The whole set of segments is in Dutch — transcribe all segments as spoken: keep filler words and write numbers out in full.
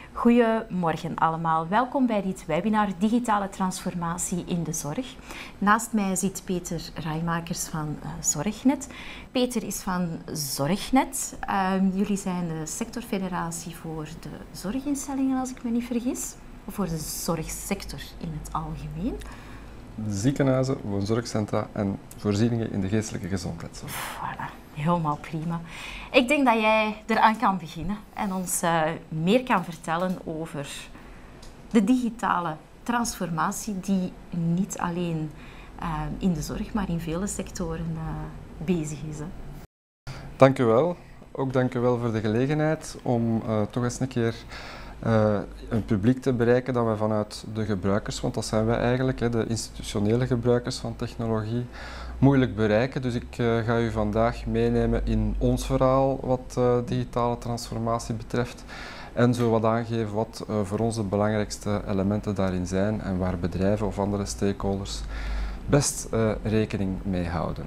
Goedemorgen allemaal. Welkom bij dit webinar Digitale Transformatie in de Zorg. Naast mij zit Peter Rijmakers van uh, Zorgnet. Peter is van Zorgnet. Uh, jullie zijn de sectorfederatie voor de zorginstellingen, als ik me niet vergis. Of voor de zorgsector in het algemeen. Ziekenhuizen, woonzorgcentra en voorzieningen in de geestelijke gezondheidszorg. Voilà, helemaal prima. Ik denk dat jij eraan kan beginnen en ons uh, meer kan vertellen over de digitale transformatie die niet alleen uh, in de zorg, maar in vele sectoren uh, bezig is. Hè. Dank u wel. Ook dank u wel voor de gelegenheid om uh, toch eens een keer Uh, een publiek te bereiken dat wij vanuit de gebruikers, want dat zijn wij eigenlijk, hè, de institutionele gebruikers van technologie, moeilijk bereiken. Dus ik uh, ga u vandaag meenemen in ons verhaal wat uh, digitale transformatie betreft en zo wat aangeven wat uh, voor ons de belangrijkste elementen daarin zijn en waar bedrijven of andere stakeholders best uh, rekening mee houden.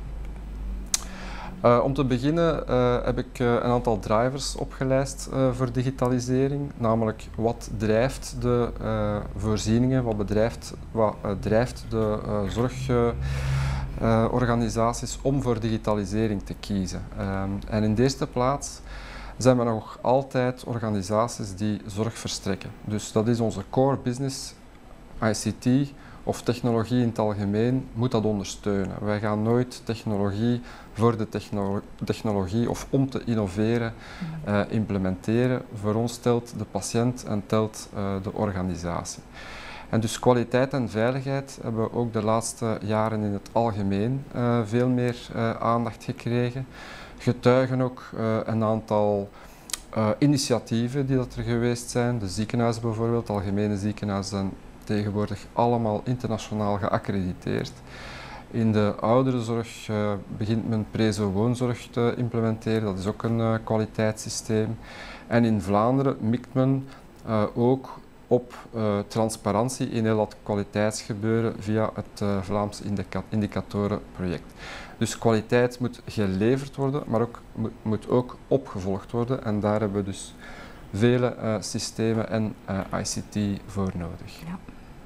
Uh, om te beginnen uh, heb ik uh, een aantal drivers opgelijst uh, voor digitalisering, namelijk wat drijft de uh, voorzieningen, wat, bedrijft, wat uh, drijft de uh, zorgorganisaties uh, uh, om voor digitalisering te kiezen. Uh, en in de eerste plaats zijn we nog altijd organisaties die zorg verstrekken. Dus dat is onze core business, I C T of technologie in het algemeen, moet dat ondersteunen. Wij gaan nooit technologie voor de technolo technologie of om te innoveren uh, implementeren. Voor ons telt de patiënt en telt uh, de organisatie. En dus kwaliteit en veiligheid hebben we ook de laatste jaren in het algemeen uh, veel meer uh, aandacht gekregen. Getuigen ook uh, een aantal uh, initiatieven die dat er geweest zijn. De ziekenhuizen bijvoorbeeld, algemene ziekenhuizen zijn tegenwoordig allemaal internationaal geaccrediteerd. In de ouderenzorg uh, begint men prezo-woonzorg te implementeren, dat is ook een uh, kwaliteitssysteem. En in Vlaanderen mikt men uh, ook op uh, transparantie in heel dat kwaliteitsgebeuren via het uh, Vlaams Indica Indicatorenproject. Dus kwaliteit moet geleverd worden, maar ook, moet, moet ook opgevolgd worden en daar hebben we dus vele uh, systemen en uh, I C T voor nodig. Ja.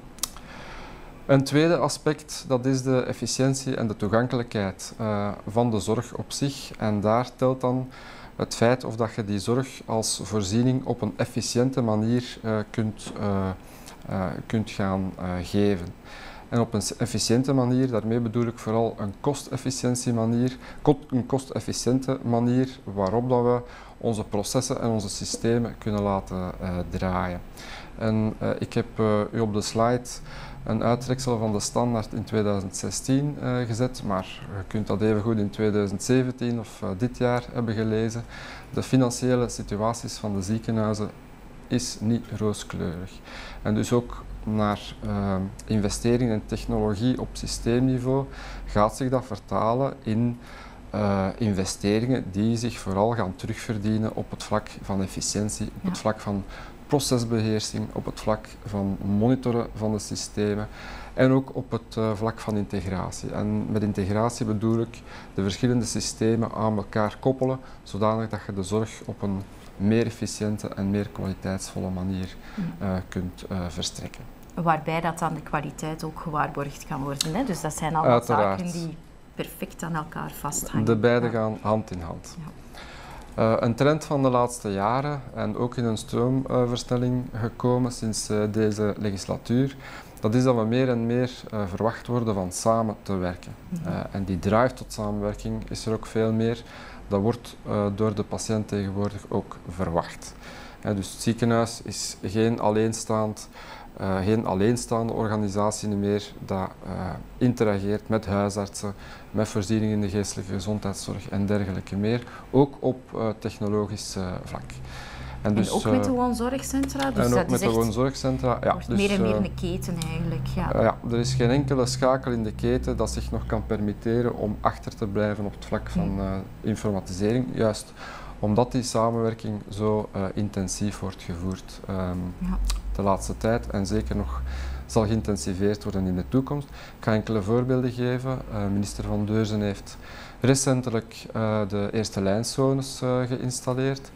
Een tweede aspect, dat is de efficiëntie en de toegankelijkheid uh, van de zorg op zich. En daar telt dan het feit of dat je die zorg als voorziening op een efficiënte manier uh, kunt, uh, uh, kunt gaan uh, geven. En op een efficiënte manier, daarmee bedoel ik vooral een kostefficiëntie manier, een kostefficiënte manier waarop dat we onze processen en onze systemen kunnen laten uh, draaien. En uh, ik heb uh, u op de slide een uittreksel van de standaard in tweeduizend zestien uh, gezet, maar je kunt dat even goed in tweeduizend zeventien of uh, dit jaar hebben gelezen. De financiële situaties van de ziekenhuizen is niet rooskleurig. En dus ook naar uh, investeringen in technologie op systeemniveau gaat zich dat vertalen in uh, investeringen die zich vooral gaan terugverdienen op het vlak van efficiëntie, op ja. het vlak van procesbeheersing, op het vlak van monitoren van de systemen en ook op het uh, vlak van integratie. En met integratie bedoel ik de verschillende systemen aan elkaar koppelen, zodanig dat je de zorg op een meer efficiënte en meer kwaliteitsvolle manier uh, kunt uh, verstrekken. Waarbij dat dan de kwaliteit ook gewaarborgd kan worden. Hè? Dus dat zijn allemaal Uiteraard. zaken die perfect aan elkaar vasthangen. De beide ja. gaan hand in hand. Ja. Uh, een trend van de laatste jaren en ook in een stroomversnelling uh, gekomen sinds uh, deze legislatuur, dat is dat we meer en meer uh, verwacht worden van samen te werken. Mm-hmm. uh, en die drive tot samenwerking is er ook veel meer. Dat wordt uh, door de patiënt tegenwoordig ook verwacht. Uh, dus het ziekenhuis is geen alleenstaand Uh, geen alleenstaande organisatie meer dat uh, interageert met huisartsen, met voorzieningen in de geestelijke gezondheidszorg en dergelijke meer, ook op uh, technologisch uh, vlak. En, dus, en ook uh, met de woonzorgcentra? Dus en dat ook met de woonzorgcentra, ja. Wordt Dus, meer en meer uh, een keten eigenlijk. Ja. Uh, ja, er is geen enkele schakel in de keten dat zich nog kan permitteren om achter te blijven op het vlak van uh, informatisering, juist omdat die samenwerking zo uh, intensief wordt gevoerd um, ja. de laatste tijd en zeker nog zal geïntensiveerd worden in de toekomst. Ik ga enkele voorbeelden geven. Uh, minister Van Deurzen heeft recentelijk uh, de eerste lijnzones uh, geïnstalleerd,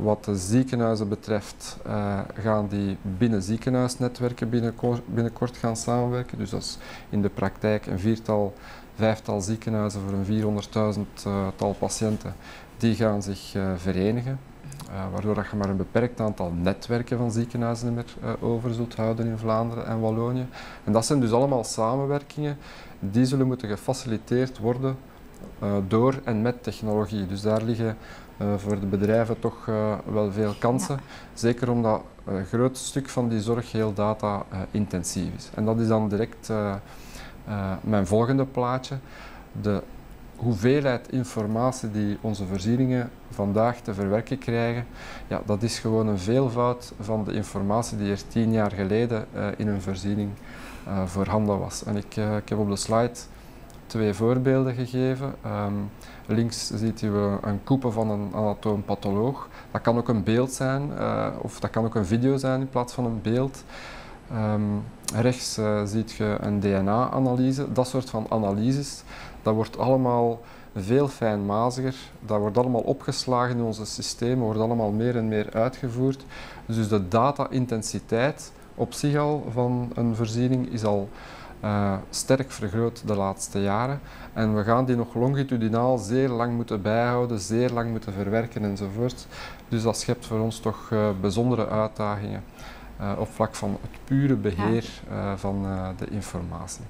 wat de ziekenhuizen betreft uh, gaan die binnen ziekenhuisnetwerken binnenkort, binnenkort gaan samenwerken. Dus dat is in de praktijk een viertal, vijftal ziekenhuizen voor een vierhonderdduizend uh, tal patiënten. Die gaan zich uh, verenigen, uh, waardoor dat je maar een beperkt aantal netwerken van ziekenhuizen meer uh, over zult houden in Vlaanderen en Wallonië. En dat zijn dus allemaal samenwerkingen die zullen moeten gefaciliteerd worden uh, door en met technologie. Dus daar liggen uh, voor de bedrijven toch uh, wel veel kansen. Ja. Zeker omdat een groot stuk van die zorg heel data-intensief uh, is. En dat is dan direct uh, uh, mijn volgende plaatje. De hoeveelheid informatie die onze voorzieningen vandaag te verwerken krijgen, ja, dat is gewoon een veelvoud van de informatie die er tien jaar geleden uh, in een voorziening uh, voorhanden was. En ik, uh, ik heb op de slide twee voorbeelden gegeven. Um, links ziet u uh, een koepel van een anatoompatholoog. Dat kan ook een beeld zijn, uh, of dat kan ook een video zijn in plaats van een beeld. Um, rechts uh, ziet je een D N A-analyse. Dat soort van analyses, dat wordt allemaal veel fijnmaziger. Dat wordt allemaal opgeslagen in onze systemen, wordt allemaal meer en meer uitgevoerd. Dus de data-intensiteit op zich al van een voorziening is al uh, sterk vergroot de laatste jaren. En we gaan die nog longitudinaal zeer lang moeten bijhouden, zeer lang moeten verwerken enzovoort. Dus dat schept voor ons toch uh, bijzondere uitdagingen. Uh, op vlak van het pure beheer uh, van uh, de informatie.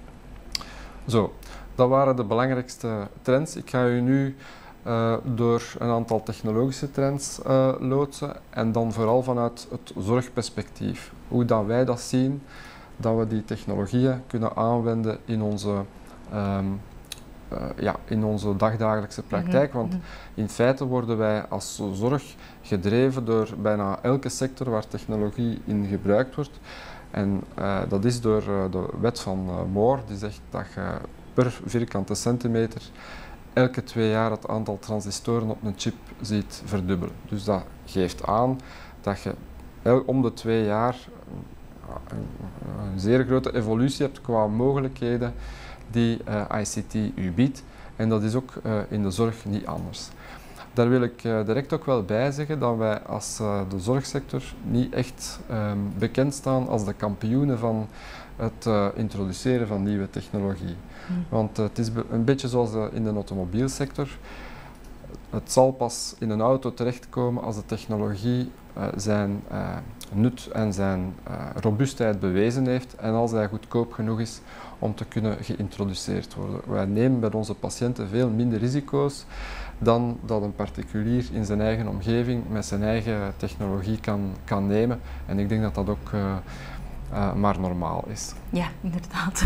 Zo, dat waren de belangrijkste trends. Ik ga u nu uh, door een aantal technologische trends uh, loodsen en dan vooral vanuit het zorgperspectief. Hoe dat wij dat zien, dat we die technologieën kunnen aanwenden in onze um, Uh, ja, in onze dagdagelijkse praktijk, want in feite worden wij als zorg gedreven door bijna elke sector waar technologie in gebruikt wordt. En uh, dat is door uh, de wet van uh, Moore, die zegt dat je per vierkante centimeter elke twee jaar het aantal transistoren op een chip ziet verdubbelen. Dus dat geeft aan dat je el- om de twee jaar een, een zeer grote evolutie hebt qua mogelijkheden die uh, I C T u biedt. En dat is ook uh, in de zorg niet anders. Daar wil ik uh, direct ook wel bij zeggen dat wij als uh, de zorgsector niet echt um, bekend staan als de kampioenen van het uh, introduceren van nieuwe technologie. Mm. Want uh, het is be- een beetje zoals uh, in de automobielsector. Het zal pas in een auto terechtkomen als de technologie uh, zijn uh, nut en zijn uh, robuustheid bewezen heeft en als hij goedkoop genoeg is om te kunnen geïntroduceerd worden. Wij nemen bij onze patiënten veel minder risico's dan dat een particulier in zijn eigen omgeving met zijn eigen technologie kan, kan nemen. En ik denk dat dat ook uh, uh, maar normaal is. Ja, inderdaad.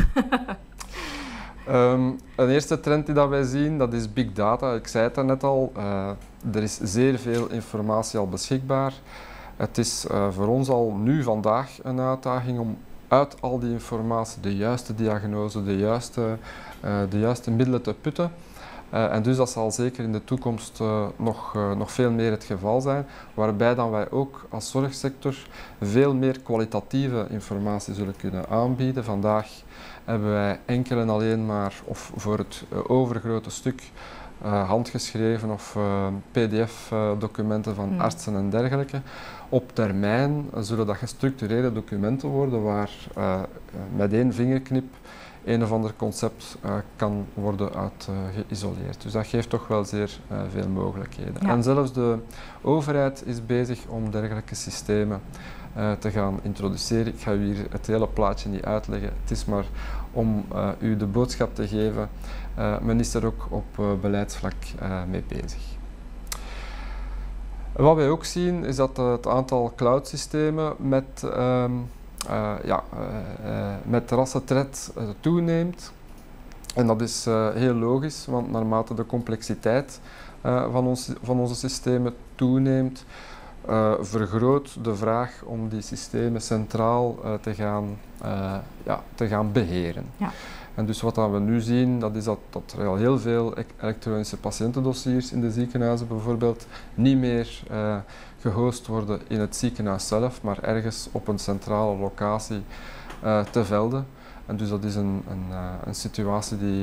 Um, een eerste trend die dat wij zien, dat is big data. Ik zei het net al, uh, er is zeer veel informatie al beschikbaar. Het is uh, voor ons al nu vandaag een uitdaging om uit al die informatie de juiste diagnose, de juiste, uh, de juiste middelen te putten. Uh, en dus dat zal zeker in de toekomst uh, nog, uh, nog veel meer het geval zijn, waarbij dan wij ook als zorgsector veel meer kwalitatieve informatie zullen kunnen aanbieden. Vandaag hebben wij enkel en alleen maar, of voor het uh, overgrote stuk, uh, handgeschreven of uh, P D F-documenten uh, van hmm. artsen en dergelijke. Op termijn zullen dat gestructureerde documenten worden waar uh, met één vingerknip een of ander concept uh, kan worden uit uh, geïsoleerd. Dus dat geeft toch wel zeer uh, veel mogelijkheden. Ja. En zelfs de overheid is bezig om dergelijke systemen uh, te gaan introduceren. Ik ga u hier het hele plaatje niet uitleggen. Het is maar om uh, u de boodschap te geven. Uh, men is er ook op uh, beleidsvlak uh, mee bezig. Wat wij ook zien is dat uh, het aantal cloudsystemen met um, Uh, ja, uh, uh, met rasse tred uh, toeneemt. En dat is uh, heel logisch, want naarmate de complexiteit uh, van, ons, van onze systemen toeneemt, uh, vergroot de vraag om die systemen centraal uh, te, gaan, uh, ja, te gaan beheren. Ja. En dus wat we nu zien, dat is dat, dat er al heel veel elektronische patiëntendossiers in de ziekenhuizen bijvoorbeeld niet meer uh, gehost worden in het ziekenhuis zelf, maar ergens op een centrale locatie uh, te velden. En dus dat is een, een, uh, een situatie die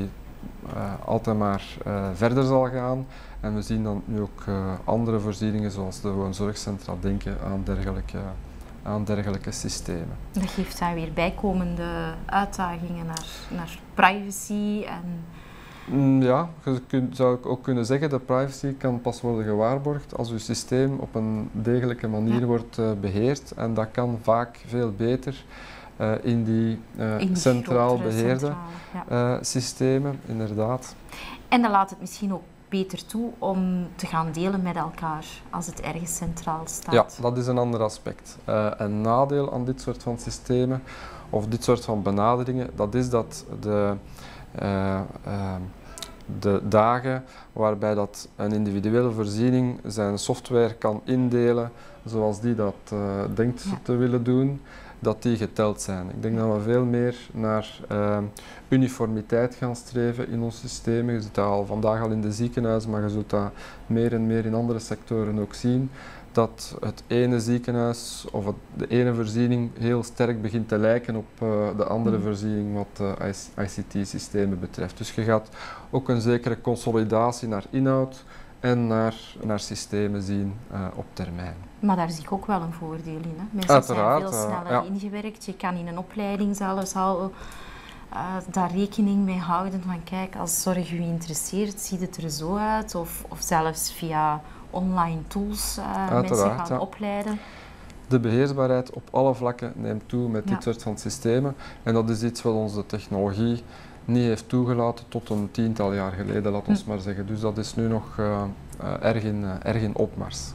uh, altijd maar uh, verder zal gaan. En we zien dan nu ook uh, andere voorzieningen zoals de woonzorgcentra denken aan dergelijke, aan dergelijke systemen. Dat geeft dan weer bijkomende uitdagingen naar, naar privacy en... Ja, je kunt, zou ik ook kunnen zeggen, de privacy kan pas worden gewaarborgd als uw systeem op een degelijke manier ja. wordt uh, beheerd. En dat kan vaak veel beter uh, in die, uh, in die centraal beheerde ja. uh, systemen, inderdaad. En dan laat het misschien ook beter toe om te gaan delen met elkaar als het ergens centraal staat. Ja, dat is een ander aspect. Uh, een nadeel aan dit soort van systemen of dit soort van benaderingen, dat is dat de Uh, uh, de dagen waarbij dat een individuele voorziening zijn software kan indelen zoals die dat uh, denkt ja. te willen doen, dat die geteld zijn. Ik denk dat we veel meer naar uh, uniformiteit gaan streven in ons systemen. Je ziet dat al vandaag al in de ziekenhuizen, maar je zult dat meer en meer in andere sectoren ook zien. Dat het ene ziekenhuis of het, de ene voorziening heel sterk begint te lijken op uh, de andere mm. voorziening wat uh, I C T-systemen betreft. Dus je gaat ook een zekere consolidatie naar inhoud en naar, naar systemen zien uh, op termijn. Maar daar zie ik ook wel een voordeel in. Hè? Mensen Uiteraard, zijn veel sneller uh, ja. ingewerkt. Je kan in een opleiding zelfs al uh, daar rekening mee houden van kijk, als zorg u interesseert, ziet het er zo uit. Of, of zelfs via online tools uh, mensen gaan ja. opleiden. De beheersbaarheid op alle vlakken neemt toe met ja. dit soort van systemen. En dat is iets wat onze technologie niet heeft toegelaten tot een tiental jaar geleden, laat ons hm. maar zeggen. Dus dat is nu nog uh, uh, erg, in, uh, erg in opmars.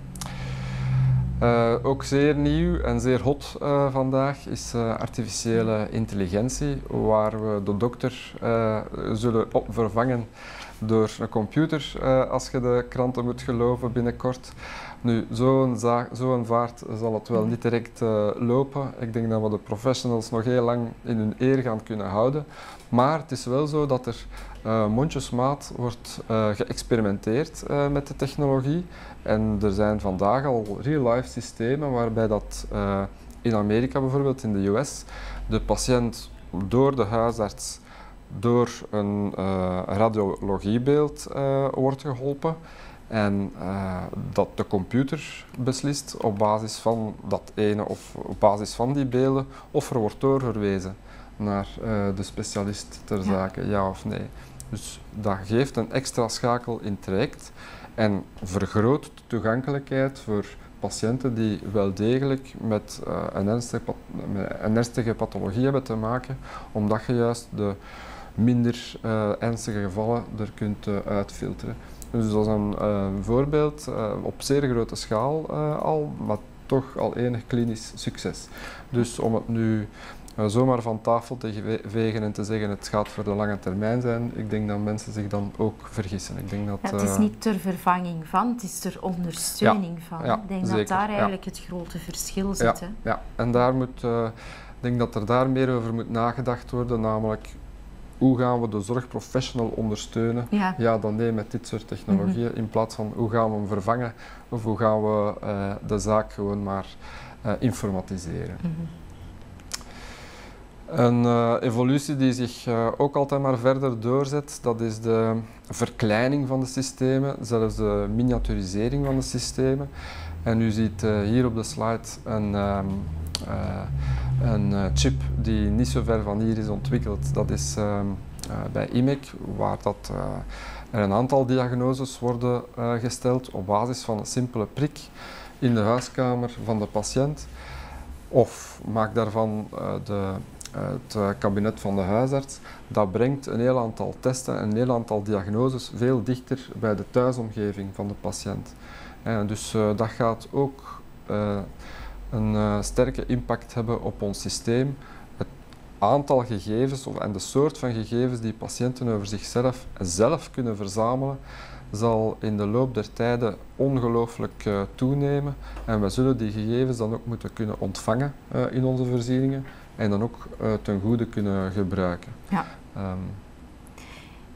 Uh, ook zeer nieuw en zeer hot uh, vandaag is uh, artificiële intelligentie, waar we de dokter uh, zullen op vervangen door een computer, uh, als je de kranten moet geloven binnenkort. Nu, zo'n zo'n vaart zal het wel niet direct uh, lopen. Ik denk dat we de professionals nog heel lang in hun eer gaan kunnen houden. Maar het is wel zo dat er uh, mondjesmaat wordt uh, geëxperimenteerd uh, met de technologie. En er zijn vandaag al real-life systemen waarbij dat uh, in Amerika bijvoorbeeld, in de U S, de patiënt door de huisarts door een uh, radiologiebeeld uh, wordt geholpen. En uh, dat de computer beslist op basis van dat ene of op basis van die beelden of er wordt doorverwezen naar uh, de specialist ter zake, ja. ja of nee. Dus dat geeft een extra schakel in het traject en vergroot de toegankelijkheid voor patiënten die wel degelijk met, uh, een, ernstige, met een ernstige pathologie hebben te maken, omdat je juist de minder uh, ernstige gevallen er kunt uh, uitfilteren. Dus dat is een uh, voorbeeld uh, op zeer grote schaal uh, al, maar toch al enig klinisch succes. Dus om het nu uh, zomaar van tafel te vegen en te zeggen het gaat voor de lange termijn zijn, ik denk dat mensen zich dan ook vergissen. Ik denk dat, ja, het is niet ter vervanging van, het is ter ondersteuning ja, van. Ja, ik denk zeker, dat daar eigenlijk ja. het grote verschil zit. Ja, hè? ja. En daar moet, uh, ik denk dat er daar meer over moet nagedacht worden, namelijk hoe gaan we de zorgprofessional ondersteunen? Ja, ja dan nee, met dit soort technologieën, mm-hmm. in plaats van hoe gaan we hem vervangen of hoe gaan we uh, de zaak gewoon maar uh, informatiseren. Mm-hmm. Een uh, evolutie die zich uh, ook altijd maar verder doorzet, dat is de verkleining van de systemen, zelfs de miniaturisering van de systemen. En u ziet uh, hier op de slide een, um, uh, een uh, chip die niet zo ver van hier is ontwikkeld. Dat is um, uh, bij I M E C, waar dat, uh, er een aantal diagnoses worden uh, gesteld op basis van een simpele prik in de huiskamer van de patiënt. Of maak daarvan uh, de, uh, het kabinet van de huisarts. Dat brengt een heel aantal testen en een heel aantal diagnoses veel dichter bij de thuisomgeving van de patiënt. En dus uh, dat gaat ook uh, een uh, sterke impact hebben op ons systeem. Het aantal gegevens of, en de soort van gegevens die patiënten over zichzelf zelf kunnen verzamelen, zal in de loop der tijden ongelooflijk uh, toenemen. En we zullen die gegevens dan ook moeten kunnen ontvangen uh, in onze voorzieningen en dan ook uh, ten goede kunnen gebruiken. Ja. Um,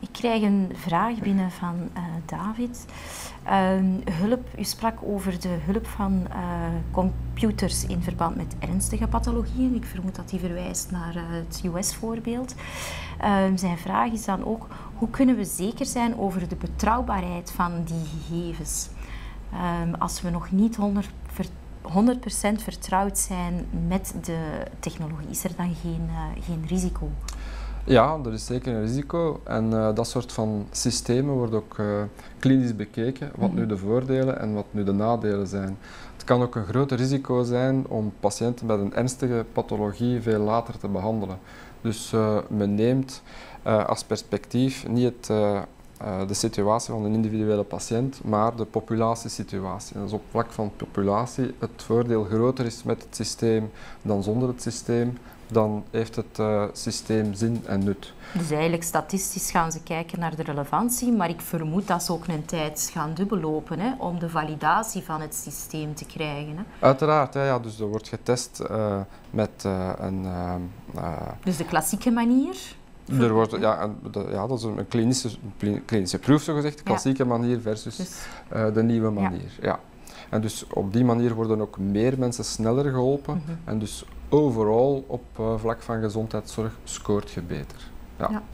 Ik krijg een vraag binnen van uh, David. Uh, hulp, u sprak over de hulp van uh, computers in verband met ernstige pathologieën. Ik vermoed dat hij verwijst naar uh, het U S-voorbeeld. Uh, zijn vraag is dan ook, hoe kunnen we zeker zijn over de betrouwbaarheid van die gegevens? Uh, als we nog niet honderd procent vertrouwd zijn met de technologie, is er dan geen, uh, geen risico? Ja, er is zeker een risico en uh, dat soort van systemen wordt ook uh, klinisch bekeken, wat mm-hmm. nu de voordelen en wat nu de nadelen zijn. Het kan ook een groot risico zijn om patiënten met een ernstige pathologie veel later te behandelen. Dus uh, men neemt uh, als perspectief niet het, uh, uh, de situatie van een individuele patiënt, maar de populatiesituatie. En dus op vlak van populatie het voordeel groter is met het systeem dan zonder het systeem, dan heeft het uh, systeem zin en nut. Dus eigenlijk statistisch gaan ze kijken naar de relevantie, maar ik vermoed dat ze ook een tijd gaan dubbellopen hè, om de validatie van het systeem te krijgen. Hè. Uiteraard, ja, ja, dus er wordt getest uh, met uh, een... Uh, uh, dus de klassieke manier? Er wordt, ja, een, de, ja, dat is een klinische, klinische proef, zogezegd, de klassieke ja. manier versus dus, uh, de nieuwe manier. Ja. Ja. En dus op die manier worden ook meer mensen sneller geholpen mm-hmm. en dus overal op uh, vlak van gezondheidszorg scoort je beter. Ja. Ja.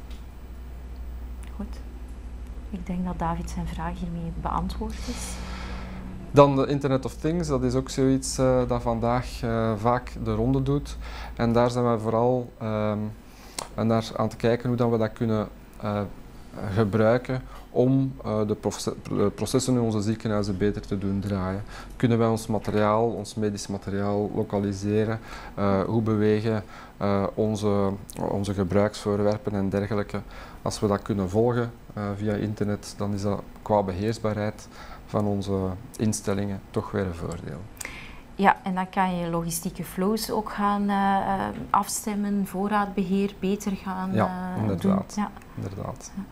Goed. Ik denk dat David zijn vraag hiermee beantwoord is. Dan de Internet of Things, dat is ook zoiets uh, dat vandaag uh, vaak de ronde doet. En daar zijn we vooral um, naar aan te kijken hoe dat we dat kunnen uh, gebruiken om uh, de, de processen in onze ziekenhuizen beter te doen draaien. Kunnen wij ons materiaal, ons medisch materiaal lokaliseren? Uh, hoe bewegen uh, onze, onze gebruiksvoorwerpen en dergelijke? Als we dat kunnen volgen uh, via internet, dan is dat qua beheersbaarheid van onze instellingen toch weer een voordeel. Ja, en dan kan je logistieke flows ook gaan uh, afstemmen, voorraadbeheer beter gaan ja, uh, inderdaad, doen. Ja, inderdaad. Ja.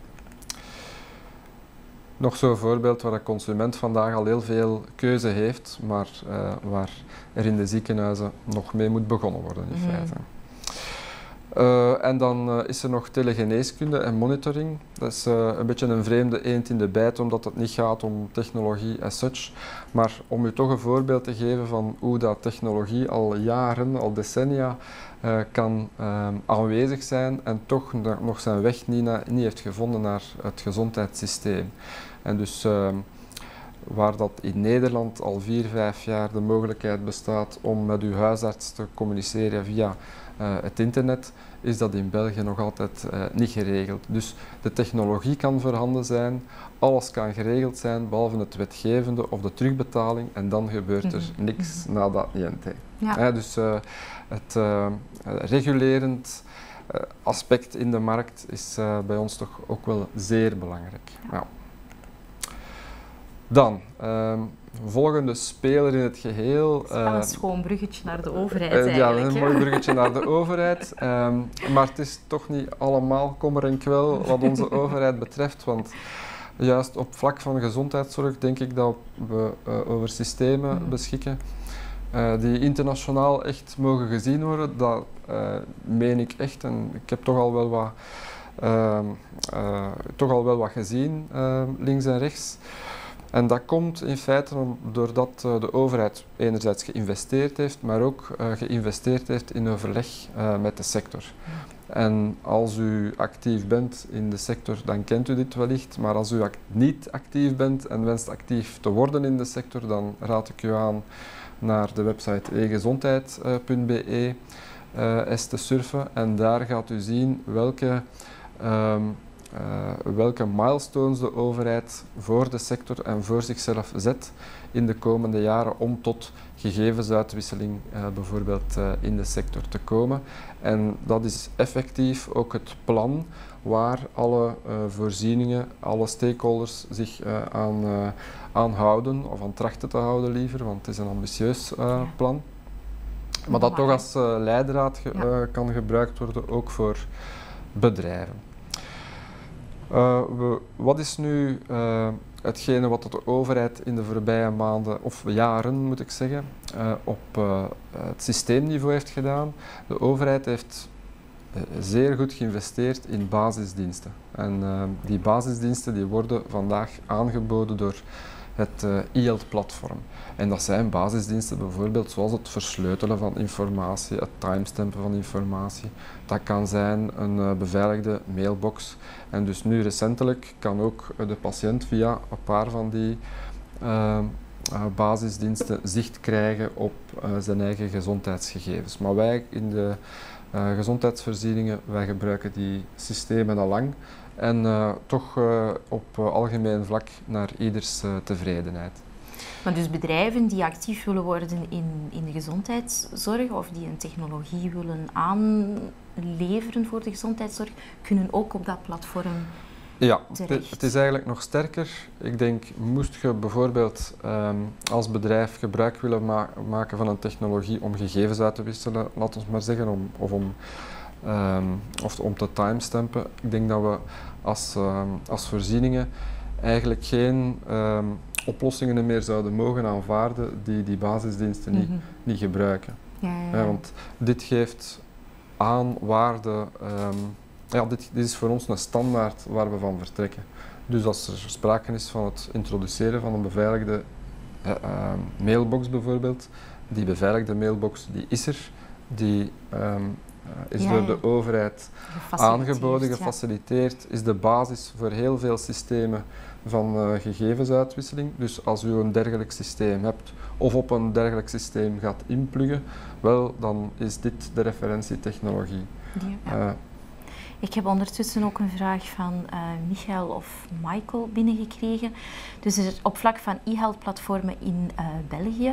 Nog zo'n voorbeeld waar de consument vandaag al heel veel keuze heeft, maar uh, waar er in de ziekenhuizen nog mee moet begonnen worden in mm. feite. Uh, en dan uh, is er nog telegeneeskunde en monitoring. Dat is uh, een beetje een vreemde eend in de bijt, omdat het niet gaat om technologie as such. Maar om u toch een voorbeeld te geven van hoe dat technologie al jaren, al decennia uh, kan uh, aanwezig zijn en toch nog zijn weg niet, na, niet heeft gevonden naar het gezondheidssysteem. En dus uh, waar dat in Nederland al vier, vijf jaar de mogelijkheid bestaat om met uw huisarts te communiceren via uh, het internet, is dat in België nog altijd uh, niet geregeld. Dus de technologie kan voorhanden zijn, alles kan geregeld zijn, behalve het wetgevende of de terugbetaling, en dan gebeurt er mm-hmm. niks mm-hmm. na dat niente. Ja. Ja, dus uh, het uh, regulerend uh, aspect in de markt is uh, bij ons toch ook wel zeer belangrijk. Ja. Ja. Dan, um, volgende speler in het geheel. Het is wel een uh, schoon bruggetje naar de overheid uh, eigenlijk. Ja, een mooi bruggetje naar de overheid. Um, maar het is toch niet allemaal kommer en kwel wat onze overheid betreft. Want juist op vlak van gezondheidszorg denk ik dat we uh, over systemen mm. beschikken uh, die internationaal echt mogen gezien worden. Dat uh, meen ik echt. En ik heb toch al wel wat, uh, uh, toch al wel wat gezien, uh, links en rechts. En dat komt in feite doordat uh, de overheid enerzijds geïnvesteerd heeft, maar ook uh, geïnvesteerd heeft in overleg uh, met de sector. En als u actief bent in de sector, dan kent u dit wellicht, maar als u act niet actief bent en wenst actief te worden in de sector, dan raad ik u aan naar de website e gezondheid punt b e uh, eens te surfen en daar gaat u zien welke um, Uh, welke milestones de overheid voor de sector en voor zichzelf zet in de komende jaren om tot gegevensuitwisseling uh, bijvoorbeeld uh, in de sector te komen. En dat is effectief ook het plan waar alle uh, voorzieningen, alle stakeholders zich uh, aan, uh, aan houden, of aan trachten te houden liever, want het is een ambitieus uh, ja. plan. Maar dat toch als uh, leidraad ge uh, kan gebruikt worden, ook voor bedrijven. Uh, we, wat is nu uh, hetgene wat de overheid in de voorbije maanden, of jaren moet ik zeggen, uh, op uh, het systeemniveau heeft gedaan? De overheid heeft zeer goed geïnvesteerd in basisdiensten. En uh, die basisdiensten die worden vandaag aangeboden door het uh, e-health-platform. En dat zijn basisdiensten bijvoorbeeld zoals het versleutelen van informatie, het timestampen van informatie. Dat kan zijn een uh, beveiligde mailbox. En dus nu recentelijk kan ook uh, de patiënt via een paar van die uh, uh, basisdiensten zicht krijgen op uh, zijn eigen gezondheidsgegevens. Maar wij in de uh, gezondheidsvoorzieningen, wij gebruiken die systemen al lang. En uh, toch uh, op uh, algemeen vlak naar ieders uh, tevredenheid. Maar dus bedrijven die actief willen worden in, in de gezondheidszorg of die een technologie willen aanleveren voor de gezondheidszorg, kunnen ook op dat platform ja, terecht. Het is eigenlijk nog sterker. Ik denk, moest je bijvoorbeeld um, als bedrijf gebruik willen ma maken van een technologie om gegevens uit te wisselen, laten we maar zeggen, om, of om Um, of om te timestampen. Ik denk dat we als, um, als voorzieningen eigenlijk geen um, oplossingen meer zouden mogen aanvaarden die die basisdiensten niet, mm-hmm. niet gebruiken. Ja, ja. Ja, want dit geeft aan waarde, um, ja, dit, dit is voor ons een standaard waar we van vertrekken. Dus als er sprake is van het introduceren van een beveiligde uh, uh, mailbox bijvoorbeeld, die beveiligde mailbox die is er, die um, Uh, is ja, door de overheid aangeboden, gefaciliteerd, ja. Is de basis voor heel veel systemen van uh, gegevensuitwisseling. Dus als u een dergelijk systeem hebt of op een dergelijk systeem gaat inpluggen, wel, dan is dit de referentietechnologie. Ja. Uh, Ik heb ondertussen ook een vraag van uh, Michael of Michael binnengekregen. Dus er, op vlak van e-health-platformen in uh, België.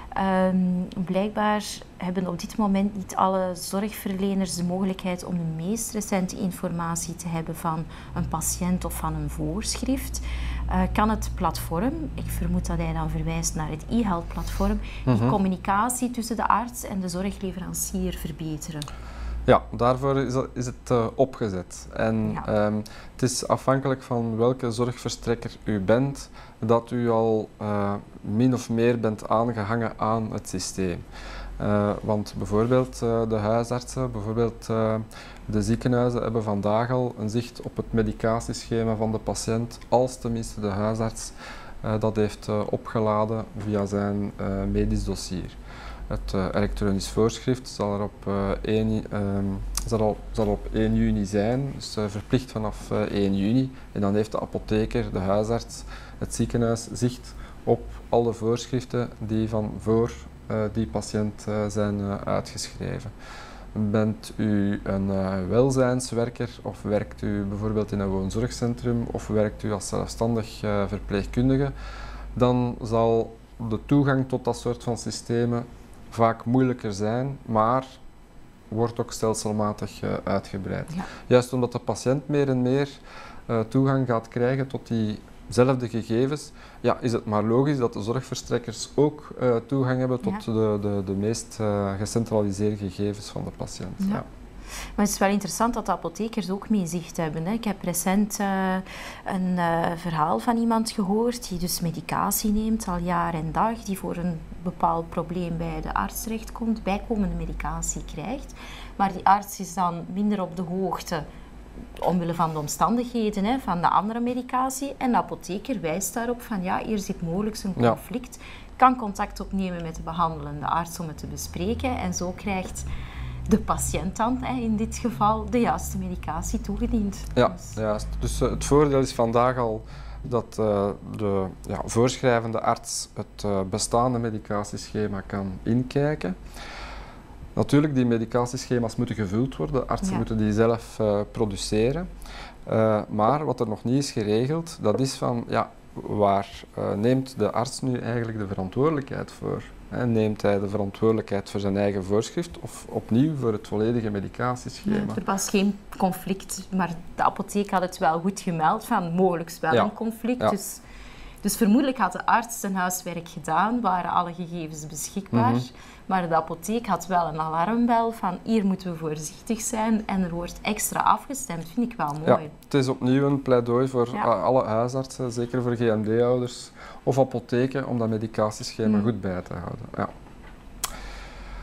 Um, blijkbaar hebben op dit moment niet alle zorgverleners de mogelijkheid om de meest recente informatie te hebben van een patiënt of van een voorschrift. Uh, kan het platform, ik vermoed dat hij dan verwijst naar het e-health-platform, mm-hmm. die communicatie tussen de arts en de zorgleverancier verbeteren? Ja, daarvoor is het, is het uh, opgezet. En ja. um, het is afhankelijk van welke zorgverstrekker u bent, dat u al uh, min of meer bent aangehangen aan het systeem. Uh, want bijvoorbeeld uh, de huisartsen, bijvoorbeeld uh, de ziekenhuizen hebben vandaag al een zicht op het medicatieschema van de patiënt, als tenminste de huisarts uh, dat heeft uh, opgeladen via zijn uh, medisch dossier. Het uh, elektronisch voorschrift zal er op, uh, één, um, zal al, zal op één juni zijn, dus uh, verplicht vanaf uh, één juni. En dan heeft de apotheker, de huisarts, het ziekenhuis zicht op alle voorschriften die van voor uh, die patiënt uh, zijn uh, uitgeschreven. Bent u een uh, welzijnswerker of werkt u bijvoorbeeld in een woonzorgcentrum of werkt u als zelfstandig uh, verpleegkundige, dan zal de toegang tot dat soort van systemen vaak moeilijker zijn, maar wordt ook stelselmatig uh, uitgebreid. Ja. Juist omdat de patiënt meer en meer uh, toegang gaat krijgen tot diezelfde gegevens, ja, is het maar logisch dat de zorgverstrekkers ook uh, toegang hebben tot ja. de, de, de meest uh, gecentraliseerde gegevens van de patiënt. Ja. Ja. Maar het is wel interessant dat de apothekers ook mee zicht hebben. Hè. Ik heb recent uh, een uh, verhaal van iemand gehoord die dus medicatie neemt al jaar en dag, die voor een bepaald probleem bij de arts terechtkomt, bijkomende medicatie krijgt. Maar die arts is dan minder op de hoogte omwille van de omstandigheden hè, van de andere medicatie. En de apotheker wijst daarop van ja, hier zit mogelijk een conflict. Ja. Kan contact opnemen met de behandelende arts om het te bespreken en zo krijgt de patiënt dan, hè, in dit geval, de juiste medicatie toegediend. Ja, dus, juist. Dus uh, het voordeel is vandaag al dat uh, de ja, voorschrijvende arts het uh, bestaande medicatieschema kan inkijken. Natuurlijk, die medicatieschema's moeten gevuld worden, artsen ja. moeten die zelf uh, produceren. Uh, maar wat er nog niet is geregeld, dat is van, ja, waar uh, neemt de arts nu eigenlijk de verantwoordelijkheid voor? He, neemt hij de verantwoordelijkheid voor zijn eigen voorschrift of opnieuw voor het volledige medicatieschema? Ja, er was geen conflict, maar de apotheek had het wel goed gemeld van mogelijk wel ja. een conflict. Ja. Dus, dus vermoedelijk had de arts zijn huiswerk gedaan, waren alle gegevens beschikbaar. Mm-hmm. Maar de apotheek had wel een alarmbel van hier moeten we voorzichtig zijn en er wordt extra afgestemd. Vind ik wel mooi. Ja, het is opnieuw een pleidooi voor ja. alle huisartsen, zeker voor G M D-houders of apotheken, om dat medicatieschema mm. goed bij te houden. Ja.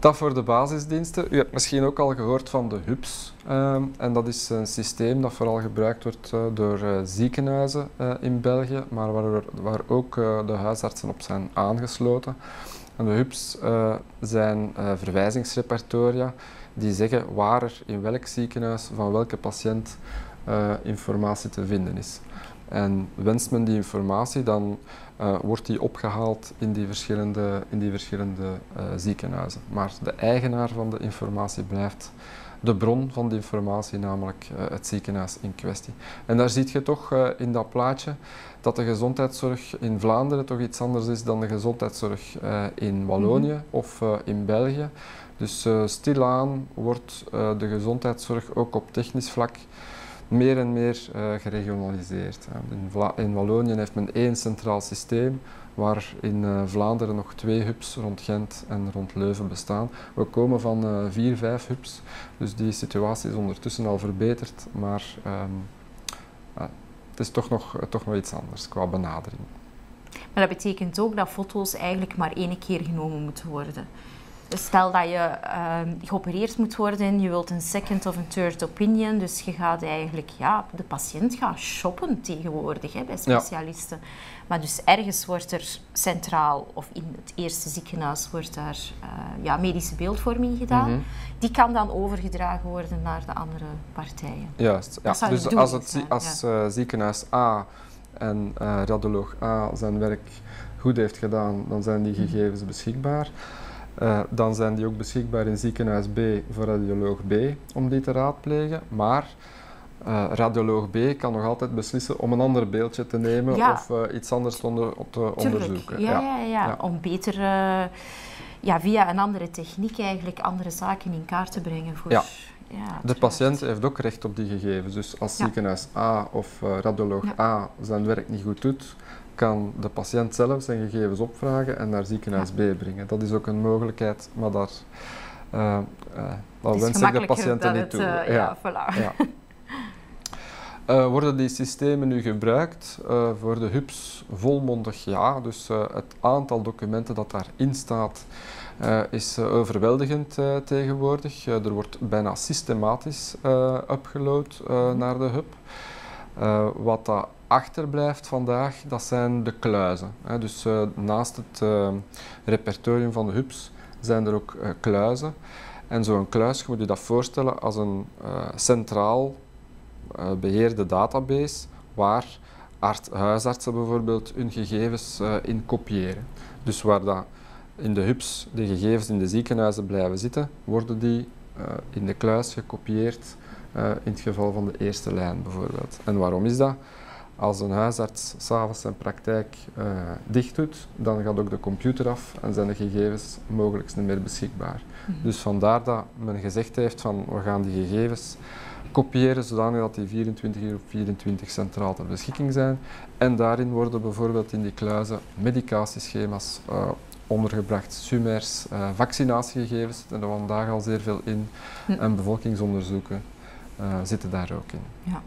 Dat voor de basisdiensten. U hebt misschien ook al gehoord van de hubs. Uh, en dat is een systeem dat vooral gebruikt wordt uh, door uh, ziekenhuizen uh, in België, maar waar, waar ook uh, de huisartsen op zijn aangesloten. En de hubs uh, zijn uh, verwijzingsrepertoria die zeggen waar er in welk ziekenhuis van welke patiënt uh, informatie te vinden is. En wenst men die informatie, dan uh, wordt die opgehaald in die verschillende, in die verschillende uh, ziekenhuizen. Maar de eigenaar van de informatie blijft de bron van de informatie, namelijk uh, het ziekenhuis in kwestie. En daar zie je toch uh, in dat plaatje dat de gezondheidszorg in Vlaanderen toch iets anders is dan de gezondheidszorg uh, in Wallonië mm-hmm. of uh, in België. Dus uh, stilaan wordt uh, de gezondheidszorg ook op technisch vlak meer en meer uh, geregionaliseerd. In, Vla in Wallonië heeft men één centraal systeem, waar in uh, Vlaanderen nog twee hubs rond Gent en rond Leuven bestaan. We komen van uh, vier, vijf hubs, dus die situatie is ondertussen al verbeterd, maar um, uh, het is toch nog, uh, toch nog iets anders qua benadering. Maar dat betekent ook dat foto's eigenlijk maar één keer genomen moeten worden. Stel dat je uh, geopereerd moet worden, je wilt een second of een third opinion, dus je gaat eigenlijk, ja, de patiënt gaat shoppen tegenwoordig hè, bij specialisten. Ja. Maar dus ergens wordt er centraal, of in het eerste ziekenhuis, wordt daar uh, ja, medische beeldvorming gedaan. Mm-hmm. Die kan dan overgedragen worden naar de andere partijen. Juist, ja. Dus als, het, als ja. uh, ziekenhuis A en uh, radioloog A zijn werk goed heeft gedaan, dan zijn die gegevens mm-hmm. beschikbaar. Uh, dan zijn die ook beschikbaar in ziekenhuis B voor radioloog B om die te raadplegen. Maar uh, radioloog B kan nog altijd beslissen om een ander beeldje te nemen ja. of uh, iets anders te, onder, te onderzoeken. Ja, ja. Ja, ja, ja, om beter uh, ja, via een andere techniek eigenlijk andere zaken in kaart te brengen. Voor, ja. Ja, de patiënt heeft ook recht op die gegevens. Dus als ja. ziekenhuis A of uh, radioloog ja. A zijn werk niet goed doet, kan de patiënt zelf zijn gegevens opvragen en naar ziekenhuis ja. B brengen. Dat is ook een mogelijkheid, maar daar uh, uh, dat wens ik de patiënten niet toe. Uh, ja, ja, voilà. Ja. Uh, worden die systemen nu gebruikt? Uh, voor de hubs volmondig ja. Dus uh, het aantal documenten dat daarin staat uh, is uh, overweldigend uh, tegenwoordig. Uh, er wordt bijna systematisch uh, upgeload uh, mm-hmm. naar de hub. Uh, wat dat achterblijft vandaag, dat zijn de kluizen. Hè. Dus uh, naast het uh, repertorium van de hubs zijn er ook uh, kluizen. En zo'n kluis, je moet je dat voorstellen als een uh, centraal uh, beheerde database waar art, huisartsen bijvoorbeeld hun gegevens uh, in kopiëren. Dus waar dat in de hubs de gegevens in de ziekenhuizen blijven zitten, worden die uh, in de kluis gekopieerd uh, in het geval van de eerste lijn bijvoorbeeld. En waarom is dat? Als een huisarts s'avonds zijn praktijk uh, dicht doet, dan gaat ook de computer af en zijn de gegevens mogelijk niet meer beschikbaar. Mm-hmm. Dus vandaar dat men gezegd heeft van we gaan die gegevens kopiëren zodanig dat die vierentwintig uur op vierentwintig centraal ter beschikking zijn. En daarin worden bijvoorbeeld in die kluizen medicatieschema's uh, ondergebracht, SUMERS, uh, vaccinatiegegevens, en er vandaag al zeer veel in, hm. en bevolkingsonderzoeken uh, zitten daar ook in. Ja.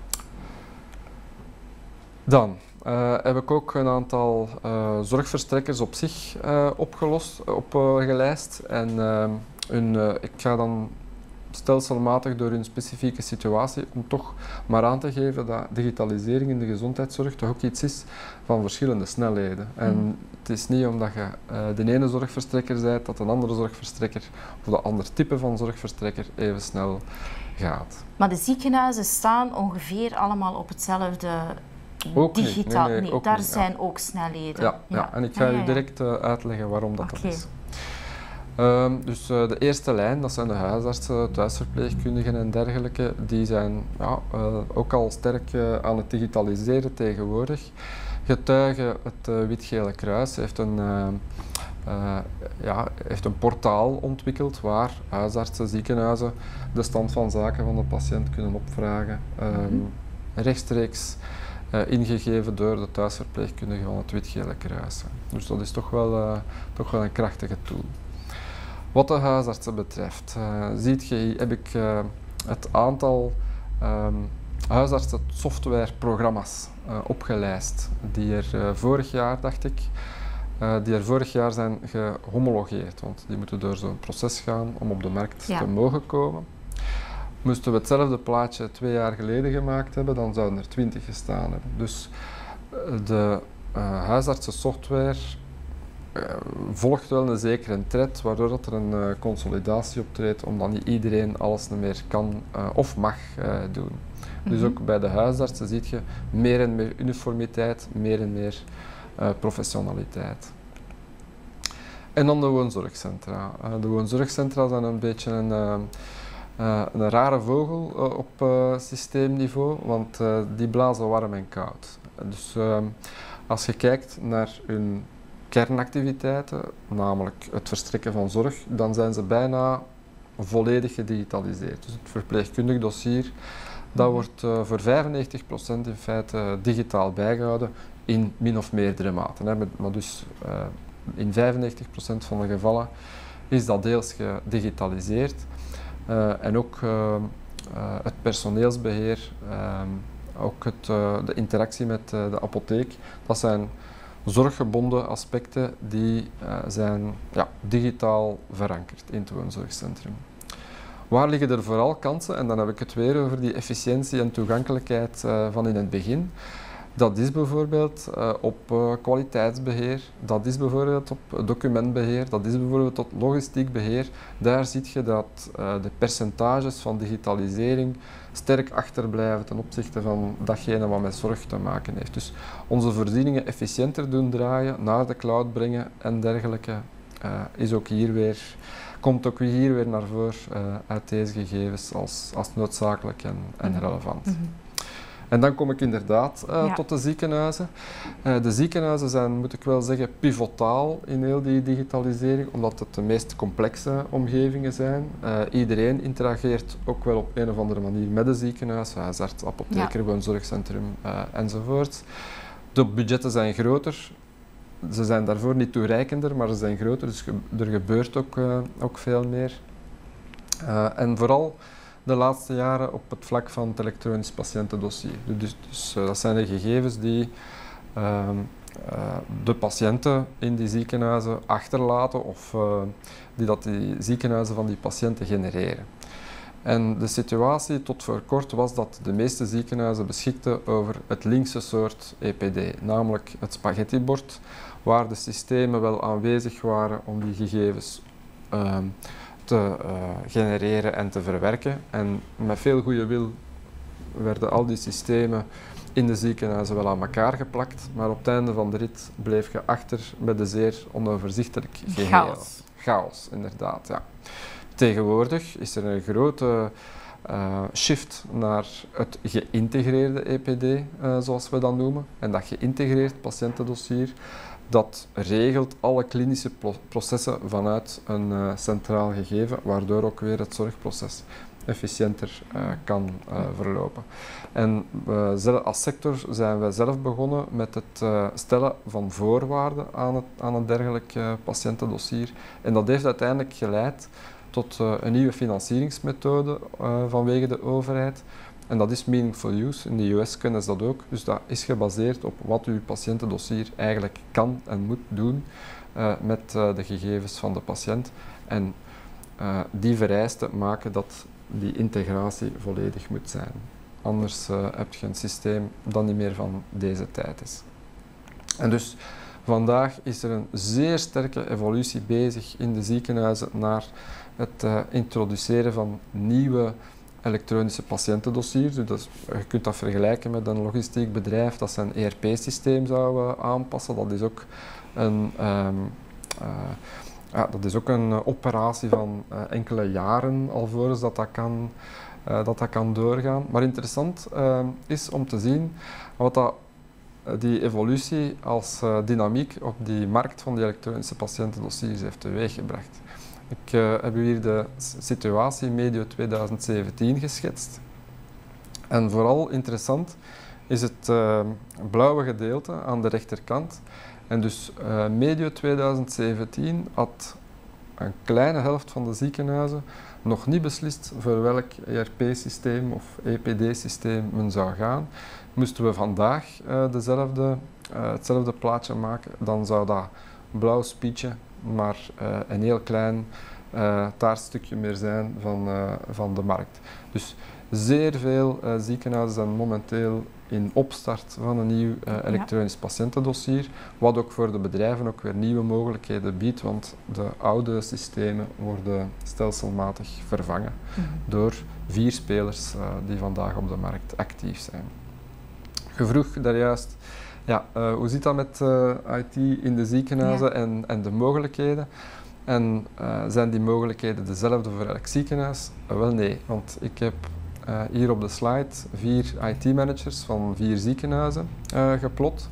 Dan uh, heb ik ook een aantal uh, zorgverstrekkers op zich uh, opgelost, opgelijst. Uh, en uh, hun, uh, ik ga dan stelselmatig door hun specifieke situatie om toch maar aan te geven dat digitalisering in de gezondheidszorg toch ook iets is van verschillende snelheden. Mm. En het is niet omdat je uh, de ene zorgverstrekker bent dat een andere zorgverstrekker of de ander type van zorgverstrekker even snel gaat. Maar de ziekenhuizen staan ongeveer allemaal op hetzelfde Ook digitaal. Nee, nee, nee ook daar niet, zijn ja. ook snelheden. Ja, ja. ja. en ik ga ja, ja, u direct uh, uitleggen waarom dat, okay. dat is. Um, dus uh, de eerste lijn, dat zijn de huisartsen, thuisverpleegkundigen en dergelijke, die zijn ja, uh, ook al sterk uh, aan het digitaliseren tegenwoordig. Getuige, het uh, Wit-Gele Kruis heeft een, uh, uh, ja, heeft een portaal ontwikkeld waar huisartsen, ziekenhuizen de stand van zaken van de patiënt kunnen opvragen. Um, mm-hmm. Rechtstreeks uh, ingegeven door de thuisverpleegkundige van het Wit-Gele Kruis. Dus dat is toch wel, uh, toch wel een krachtige tool. Wat de huisartsen betreft, uh, ziet je, heb ik uh, het aantal um, huisartsen softwareprogramma's uh, opgelijst die er uh, vorig jaar, dacht ik, uh, die er vorig jaar zijn gehomologeerd, want die moeten door zo'n proces gaan om op de markt ja. te mogen komen. Moesten we hetzelfde plaatje twee jaar geleden gemaakt hebben, dan zouden er twintig gestaan hebben. Dus de uh, huisartsensoftware uh, volgt wel een zekere trend, waardoor dat er een uh, consolidatie optreedt, omdat niet iedereen alles meer kan uh, of mag uh, doen. Mm-hmm. Dus ook bij de huisartsen zie je meer en meer uniformiteit, meer en meer uh, professionaliteit. En dan de woonzorgcentra. Uh, de woonzorgcentra zijn een beetje een, uh, uh, een rare vogel uh, op uh, systeemniveau, want uh, die blazen warm en koud. Dus uh, als je kijkt naar hun kernactiviteiten, namelijk het verstrekken van zorg, dan zijn ze bijna volledig gedigitaliseerd. Dus het verpleegkundig dossier, dat wordt uh, voor vijfennegentig procent in feite uh, digitaal bijgehouden in min of meerdere maten. Hè. Maar dus uh, in vijfennegentig procent van de gevallen is dat deels gedigitaliseerd. Uh, en ook uh, uh, het personeelsbeheer, uh, ook het, uh, de interactie met uh, de apotheek, dat zijn zorggebonden aspecten die uh, zijn ja, digitaal verankerd in het woonzorgcentrum. Waar liggen er vooral kansen? En dan heb ik het weer over die efficiëntie en toegankelijkheid uh, van in het begin. Dat is bijvoorbeeld uh, op uh, kwaliteitsbeheer, dat is bijvoorbeeld op documentbeheer, dat is bijvoorbeeld op logistiek beheer. Daar zie je dat uh, de percentages van digitalisering sterk achterblijven ten opzichte van datgene wat met zorg te maken heeft. Dus onze voorzieningen efficiënter doen draaien, naar de cloud brengen en dergelijke, uh, is ook hier weer, komt ook hier weer naar voren uh, uit deze gegevens als, als noodzakelijk en, en relevant. Mm-hmm. En dan kom ik inderdaad uh, ja. tot de ziekenhuizen. Uh, de ziekenhuizen zijn, moet ik wel zeggen, pivotaal in heel die digitalisering, omdat het de meest complexe omgevingen zijn. Uh, iedereen interageert ook wel op een of andere manier met de ziekenhuis, huisarts, apotheker, ja. woonzorgcentrum uh, enzovoort. De budgetten zijn groter. Ze zijn daarvoor niet toereikender, maar ze zijn groter, dus ge er gebeurt ook, uh, ook veel meer. Uh, en vooral de laatste jaren op het vlak van het elektronisch patiëntendossier. Dus, dus uh, dat zijn de gegevens die uh, uh, de patiënten in die ziekenhuizen achterlaten of uh, die dat die ziekenhuizen van die patiënten genereren. En de situatie tot voor kort was dat de meeste ziekenhuizen beschikten over het linkse soort E P D, namelijk het spaghettibord, waar de systemen wel aanwezig waren om die gegevens uh, te uh, genereren en te verwerken. En met veel goede wil werden al die systemen in de ziekenhuizen wel aan elkaar geplakt, maar op het einde van de rit bleef je achter met een zeer onoverzichtelijk geheel. Chaos. Chaos, inderdaad, ja. Tegenwoordig is er een grote uh, shift naar het geïntegreerde E P D, uh, zoals we dat noemen. En dat geïntegreerd patiëntendossier, dat regelt alle klinische processen vanuit een uh, centraal gegeven, waardoor ook weer het zorgproces efficiënter uh, kan uh, verlopen. En uh, als sector zijn wij zelf begonnen met het uh, stellen van voorwaarden aan, het, aan een dergelijk uh, patiëntendossier. En dat heeft uiteindelijk geleid tot uh, een nieuwe financieringsmethode uh, vanwege de overheid. En dat is meaningful use. In de U S kennen ze dat ook. Dus dat is gebaseerd op wat uw patiëntendossier eigenlijk kan en moet doen uh, met uh, de gegevens van de patiënt. En uh, die vereisten maken dat die integratie volledig moet zijn. Anders uh, heb je een systeem dat niet meer van deze tijd is. En dus vandaag is er een zeer sterke evolutie bezig in de ziekenhuizen naar het uh, introduceren van nieuwe elektronische patiëntendossiers. Dus je kunt dat vergelijken met een logistiek bedrijf dat zijn E R P-systeem zou uh, aanpassen. Dat is ook een, um, uh, ja, dat is ook een uh, operatie van uh, enkele jaren alvorens dat dat kan, uh, dat dat kan doorgaan. Maar interessant uh, is om te zien wat dat, uh, die evolutie als uh, dynamiek op die markt van die elektronische patiëntendossiers heeft teweeggebracht. Ik uh, heb hier de situatie medio twintig zeventien geschetst. En vooral interessant is het uh, blauwe gedeelte aan de rechterkant. En dus uh, medio twintig zeventien had een kleine helft van de ziekenhuizen nog niet beslist voor welk E R P-systeem of E P D-systeem men zou gaan. Moesten we vandaag uh, dezelfde, uh, hetzelfde plaatje maken, dan zou dat blauw spietje, maar uh, een heel klein uh, taartstukje meer zijn van, uh, van de markt. Dus zeer veel uh, ziekenhuizen zijn momenteel in opstart van een nieuw uh, elektronisch ja. patiëntendossier, wat ook voor de bedrijven ook weer nieuwe mogelijkheden biedt, want de oude systemen worden stelselmatig vervangen mm-hmm. door vier spelers uh, die vandaag op de markt actief zijn. Je vroeg daar juist, ja, uh, hoe zit dat met uh, I T in de ziekenhuizen ja. en, en de mogelijkheden? En uh, zijn die mogelijkheden dezelfde voor elk ziekenhuis? Uh, wel nee, want ik heb uh, hier op de slide vier I T-managers van vier ziekenhuizen uh, geplot.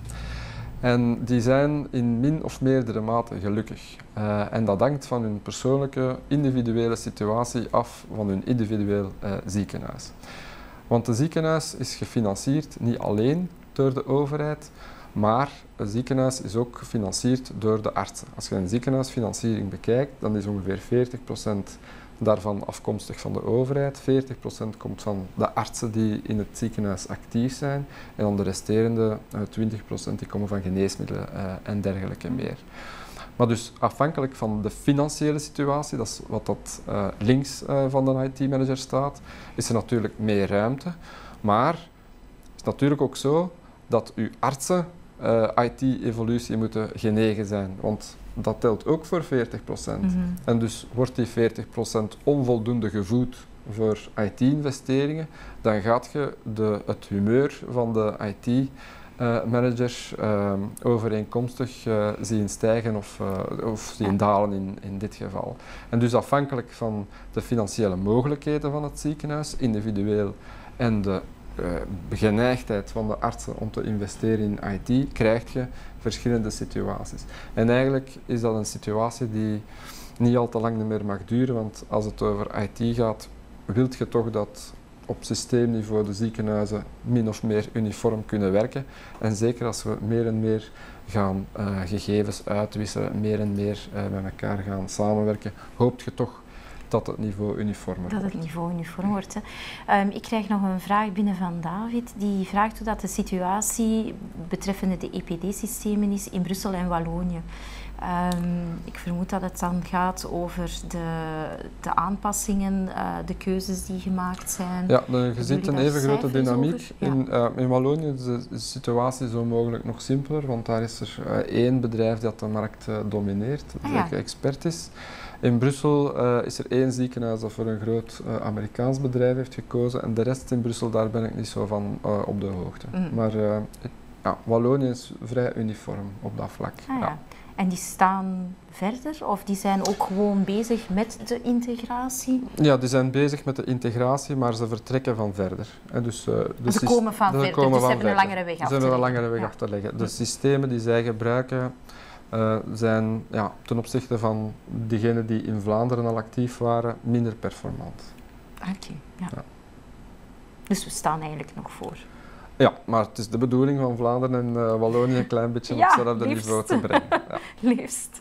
En die zijn in min of meerdere mate gelukkig. Uh, en dat hangt van hun persoonlijke, individuele situatie af van hun individueel uh, ziekenhuis. Want de ziekenhuis is gefinancierd niet alleen door de overheid, maar een ziekenhuis is ook gefinancierd door de artsen. Als je een ziekenhuisfinanciering bekijkt, dan is ongeveer veertig procent daarvan afkomstig van de overheid, veertig procent komt van de artsen die in het ziekenhuis actief zijn en dan de resterende uh, twintig procent die komen van geneesmiddelen uh, en dergelijke meer. Maar dus afhankelijk van de financiële situatie, dat is wat dat uh, links uh, van de I T-manager staat, is er natuurlijk meer ruimte. Maar het is natuurlijk ook zo dat uw artsen uh, I T-evolutie moeten genegen zijn. Want dat telt ook voor veertig procent. Mm-hmm. En dus wordt die veertig procent onvoldoende gevoed voor I T-investeringen, dan gaat je de, het humeur van de I T Uh, managers uh, overeenkomstig uh, zien stijgen of, uh, of zien ja. dalen in, in dit geval. En dus afhankelijk van de financiële mogelijkheden van het ziekenhuis, individueel, en de uh, geneigdheid van de artsen om te investeren in I T, krijg je verschillende situaties. En eigenlijk is dat een situatie die niet al te lang meer mag duren, want als het over I T gaat, wilt je toch dat op systeemniveau de ziekenhuizen min of meer uniform kunnen werken. En zeker als we meer en meer gaan uh, gegevens uitwisselen, meer en meer uh, met elkaar gaan samenwerken, hoopt je toch dat het niveau uniformer dat wordt. Dat het niveau uniform wordt. Hè. Um, ik krijg nog een vraag binnen van David. Die vraagt hoe dat de situatie betreffende de E P D-systemen is in Brussel en Wallonië. Um, ik vermoed dat het dan gaat over de, de aanpassingen, uh, de keuzes die gemaakt zijn. Ja, de, je ziet een even grote dynamiek. Ja. In, uh, in Wallonië is de, de situatie zo mogelijk nog simpeler, want daar is er uh, één bedrijf dat de markt uh, domineert, dat ah, ja. expert is. In Brussel uh, is er één ziekenhuis dat voor een groot uh, Amerikaans bedrijf heeft gekozen en de rest in Brussel, daar ben ik niet zo van uh, op de hoogte. Mm. Maar uh, het, ja, Wallonië is vrij uniform op dat vlak. Ah, ja. Ja. En die staan verder of die zijn ook gewoon bezig met de integratie? Ja, die zijn bezig met de integratie, maar ze vertrekken van verder. En dus, uh, dus ze komen van verder, komen dus ze hebben verder. een langere weg af te leggen. Ze hebben een langere weg ja. af te leggen. De systemen die zij gebruiken uh, zijn ja, ten opzichte van diegenen die in Vlaanderen al actief waren, minder performant. Oké, okay, ja. ja. Dus we staan eigenlijk nog voor. Ja, maar het is de bedoeling van Vlaanderen en uh, Wallonië een klein beetje ja, op hetzelfde niveau te brengen. Ja. Liefst.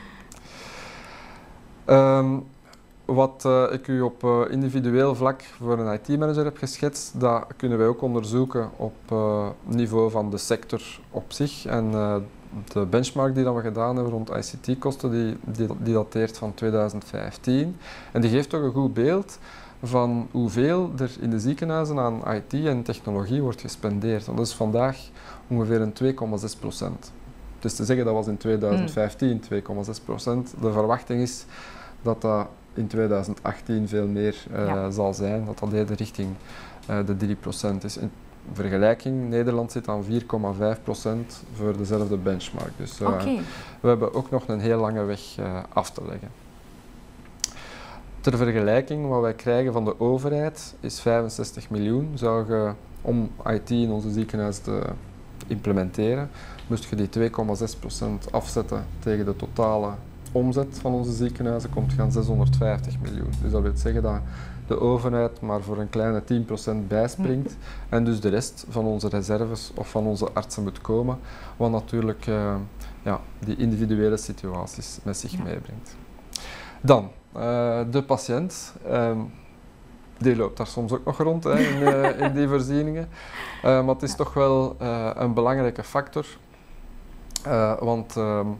Um, wat uh, ik u op uh, individueel vlak voor een I T-manager heb geschetst, dat kunnen wij ook onderzoeken op uh, niveau van de sector op zich. En uh, de benchmark die dat we gedaan hebben rond I C T-kosten, die, die, die dateert van tweeduizend vijftien. En die geeft toch een goed beeld van hoeveel er in de ziekenhuizen aan I T en technologie wordt gespendeerd. Want dat is vandaag ongeveer een twee komma zes procent. Dus te zeggen dat was in tweeduizend vijftien twee komma zes procent. De verwachting is dat dat in tweeduizend achttien veel meer uh, ja. zal zijn, dat dat eerder richting uh, de drie procent is. In vergelijking, Nederland zit aan vier komma vijf procent voor dezelfde benchmark. Dus uh, okay. we hebben ook nog een heel lange weg uh, af te leggen. Ter vergelijking, wat wij krijgen van de overheid is vijfenzestig miljoen. Zou je, om I T in onze ziekenhuis te implementeren, moest je die twee komma zes procent afzetten tegen de totale omzet van onze ziekenhuizen, komt je aan zeshonderdvijftig miljoen. Dus dat wil zeggen dat de overheid maar voor een kleine tien procent bijspringt en dus de rest van onze reserves of van onze artsen moet komen, wat natuurlijk uh, ja, die individuele situaties met zich ja. meebrengt. Dan, uh, de patiënt. Um, die loopt daar soms ook nog rond hè, in, uh, in die voorzieningen. Uh, maar het is ja. toch wel uh, een belangrijke factor. Uh, want uh,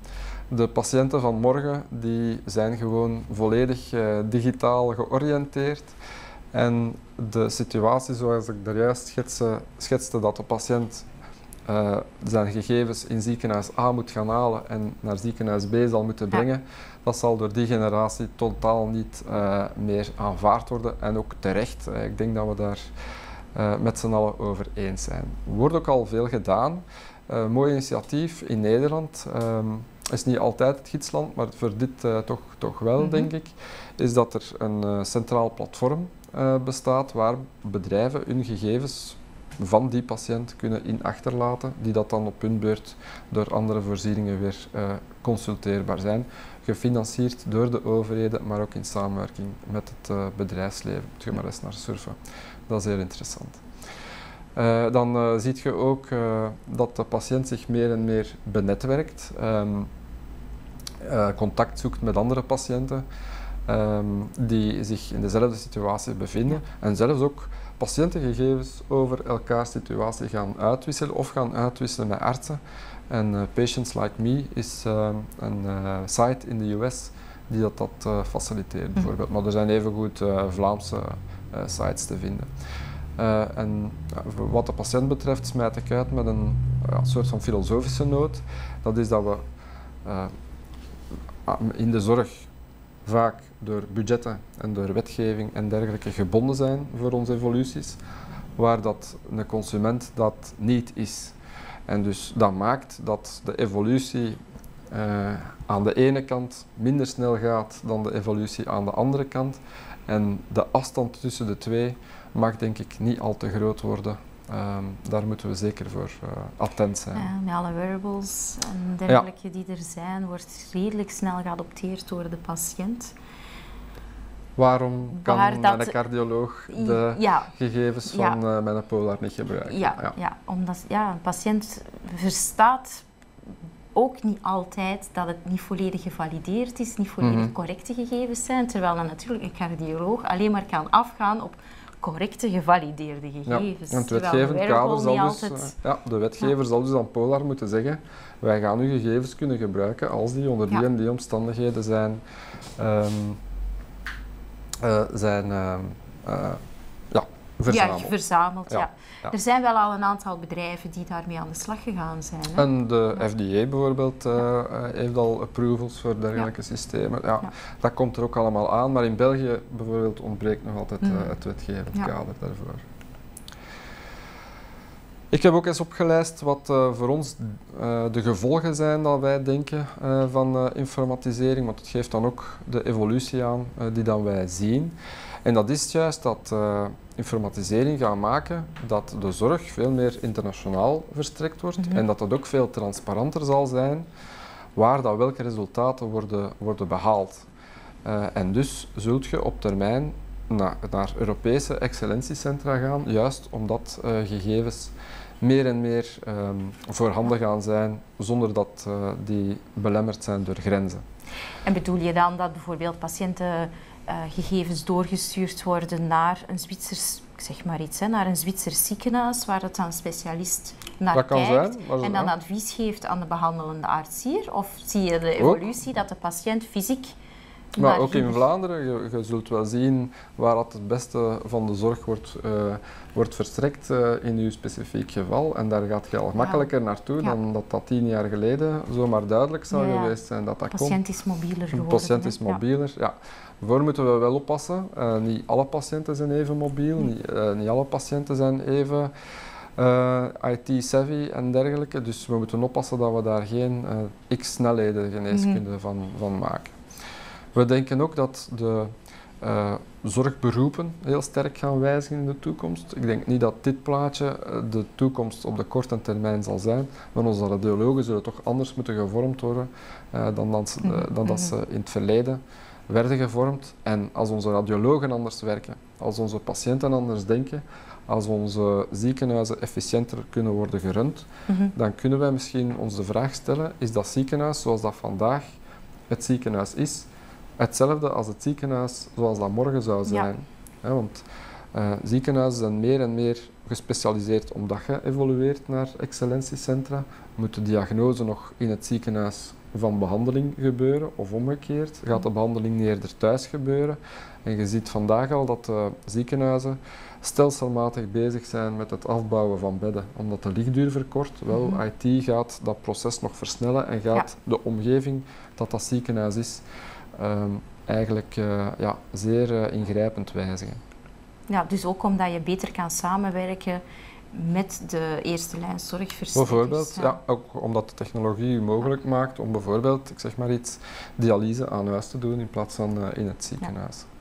de patiënten van morgen die zijn gewoon volledig uh, digitaal georiënteerd. En de situatie zoals ik daar juist schetste, schetste dat de patiënt uh, zijn gegevens in ziekenhuis A moet gaan halen en naar ziekenhuis B zal moeten brengen, ja. dat zal door die generatie totaal niet uh, meer aanvaard worden en ook terecht. Uh, ik denk dat we daar uh, met z'n allen over eens zijn. Er wordt ook al veel gedaan. Uh, mooi initiatief in Nederland. Um, is niet altijd het gidsland, maar voor dit uh, toch, toch wel, mm-hmm. denk ik, is dat er een uh, centraal platform uh, bestaat waar bedrijven hun gegevens van die patiënt kunnen in achterlaten, die dat dan op hun beurt door andere voorzieningen weer uh, consulteerbaar zijn. Gefinancierd door de overheden, maar ook in samenwerking met het uh, bedrijfsleven. Moet je maar eens naar surfen. Dat is heel interessant. Uh, dan uh, zie je ook uh, dat de patiënt zich meer en meer benetwerkt, um, uh, contact zoekt met andere patiënten um, die zich in dezelfde situatie bevinden ja. en zelfs ook patiëntengegevens over elkaars situatie gaan uitwisselen of gaan uitwisselen met artsen. En uh, Patients Like Me is uh, een uh, site in de U S die dat, dat uh, faciliteert mm. bijvoorbeeld, maar er zijn evengoed uh, Vlaamse uh, sites te vinden. Uh, en ja, wat de patiënt betreft smijt ik uit met een ja, soort van filosofische noot. Dat is dat we uh, in de zorg vaak door budgetten en door wetgeving en dergelijke gebonden zijn voor onze evoluties, waar dat een consument dat niet is. En dus dat maakt dat de evolutie uh, aan de ene kant minder snel gaat dan de evolutie aan de andere kant. En de afstand tussen de twee mag denk ik niet al te groot worden. Um, daar moeten we zeker voor uh, attent zijn. Ja, met alle wearables en dergelijke ja. die er zijn, wordt redelijk snel geadopteerd door de patiënt. Waarom kan Waar dat, mijn cardioloog de ja, gegevens ja. van uh, mijn Polar niet gebruiken? Ja, ja. ja omdat ja, een patiënt verstaat ook niet altijd dat het niet volledig gevalideerd is, niet volledig mm-hmm. correcte gegevens zijn, terwijl dan natuurlijk een cardioloog alleen maar kan afgaan op correcte, gevalideerde gegevens. Ja, en het wetgevend kader zal dus, altijd... ja, de wetgever ja. zal dus aan Polar moeten zeggen, wij gaan uw gegevens kunnen gebruiken als die onder die ja. en die omstandigheden zijn, um, uh, zijn uh, uh, ja, verzameld. Ja, verzameld, ja. ja. Ja. Er zijn wel al een aantal bedrijven die daarmee aan de slag gegaan zijn. Hè? En de F D A bijvoorbeeld uh, ja. heeft al approvals voor dergelijke ja. systemen. Ja, ja. Dat komt er ook allemaal aan, maar in België bijvoorbeeld ontbreekt nog altijd mm. uh, het wetgevend ja. kader daarvoor. Ik heb ook eens opgelijst wat uh, voor ons uh, de gevolgen zijn dat wij denken uh, van uh, informatisering, want het geeft dan ook de evolutie aan uh, die dan wij zien. En dat is juist dat uh, informatisering gaat maken dat de zorg veel meer internationaal verstrekt wordt mm-hmm. en dat het ook veel transparanter zal zijn waar dat welke resultaten worden, worden behaald. Uh, en dus zult je op termijn na, naar Europese excellentiecentra gaan, juist omdat uh, gegevens meer en meer um, voorhanden gaan zijn zonder dat uh, die belemmerd zijn door grenzen. En bedoel je dan dat bijvoorbeeld patiënten Uh, gegevens doorgestuurd worden naar een Zwitsers, ik zeg maar iets, hè, naar een Zwitsers ziekenhuis waar het dan een specialist naar dat kijkt kan zijn, en dan ja. advies geeft aan de behandelende arts hier? Of zie je de evolutie ook dat de patiënt fysiek... Maar ook in Vlaanderen, je, je zult wel zien waar dat het beste van de zorg wordt, uh, wordt verstrekt uh, in uw specifiek geval. En daar gaat je al makkelijker ja. naartoe ja. dan dat dat tien jaar geleden zomaar duidelijk zou ja, ja. geweest zijn dat dat kon. De patiënt is mobieler geworden. De patiënt is mobieler, ja. ja. Voor moeten we wel oppassen. Uh, niet alle patiënten zijn even mobiel, nee. niet, uh, niet alle patiënten zijn even uh, I T-savvy en dergelijke. Dus we moeten oppassen dat we daar geen uh, x-snelheden geneeskunde mm-hmm. van, van maken. We denken ook dat de uh, zorgberoepen heel sterk gaan wijzigen in de toekomst. Ik denk niet dat dit plaatje de toekomst op de korte termijn zal zijn, maar onze radiologen zullen toch anders moeten gevormd worden uh, dan, dan, uh, dan dat ze in het verleden werden gevormd. En als onze radiologen anders werken, als onze patiënten anders denken, als onze ziekenhuizen efficiënter kunnen worden gerund, mm-hmm. dan kunnen wij misschien ons de vraag stellen, is dat ziekenhuis zoals dat vandaag het ziekenhuis is, hetzelfde als het ziekenhuis zoals dat morgen zou zijn? Ja. Ja, want uh, ziekenhuizen zijn meer en meer gespecialiseerd omdat je evolueert naar excellentiecentra. Moet de diagnose nog in het ziekenhuis van behandeling gebeuren of omgekeerd? Gaat de behandeling eerder thuis gebeuren? En je ziet vandaag al dat uh, ziekenhuizen stelselmatig bezig zijn met het afbouwen van bedden, omdat de lichtduur verkort. Wel, mm-hmm. I T gaat dat proces nog versnellen en gaat ja. de omgeving dat dat ziekenhuis is um, eigenlijk uh, ja, zeer uh, ingrijpend wijzigen. Ja, dus ook omdat je beter kan samenwerken met de eerste lijn zorgverstrekkers. Bijvoorbeeld, ja. ja, ook omdat de technologie u mogelijk maakt om bijvoorbeeld, ik zeg maar iets, dialyse aan huis te doen in plaats van uh, in het ziekenhuis. Ja.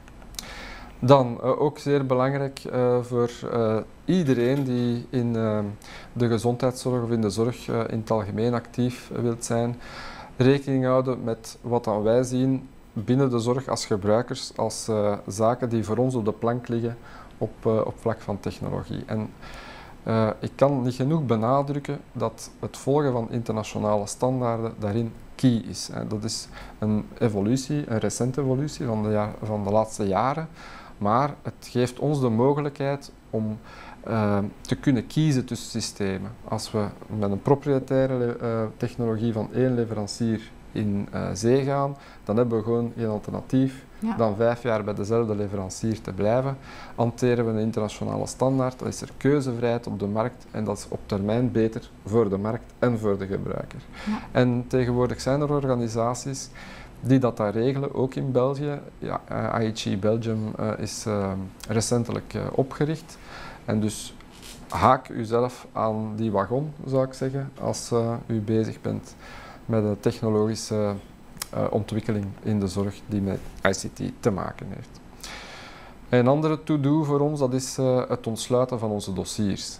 Dan, uh, ook zeer belangrijk uh, voor uh, iedereen die in uh, de gezondheidszorg of in de zorg uh, in het algemeen actief uh, wilt zijn, rekening houden met wat dan wij zien binnen de zorg als gebruikers, als uh, zaken die voor ons op de plank liggen op, uh, op vlak van technologie. En uh, ik kan niet genoeg benadrukken dat het volgen van internationale standaarden daarin key is. Hè. Dat is een evolutie, een recente evolutie van de, jaar, van de laatste jaren, maar het geeft ons de mogelijkheid om uh, te kunnen kiezen tussen systemen. Als we met een propriëtaire uh, technologie van één leverancier in uh, zee gaan, dan hebben we gewoon geen alternatief ja. dan vijf jaar bij dezelfde leverancier te blijven. Hanteren we een internationale standaard, dan is er keuzevrijheid op de markt en dat is op termijn beter voor de markt en voor de gebruiker. Ja. En tegenwoordig zijn er organisaties die dat daar regelen, ook in België. Ja, uh, I H E Belgium uh, is uh, recentelijk uh, opgericht en dus haak uzelf aan die wagon, zou ik zeggen, als uh, u bezig bent met de technologische uh, ontwikkeling in de zorg die met I C T te maken heeft. Een andere to-do voor ons, dat is uh, het ontsluiten van onze dossiers.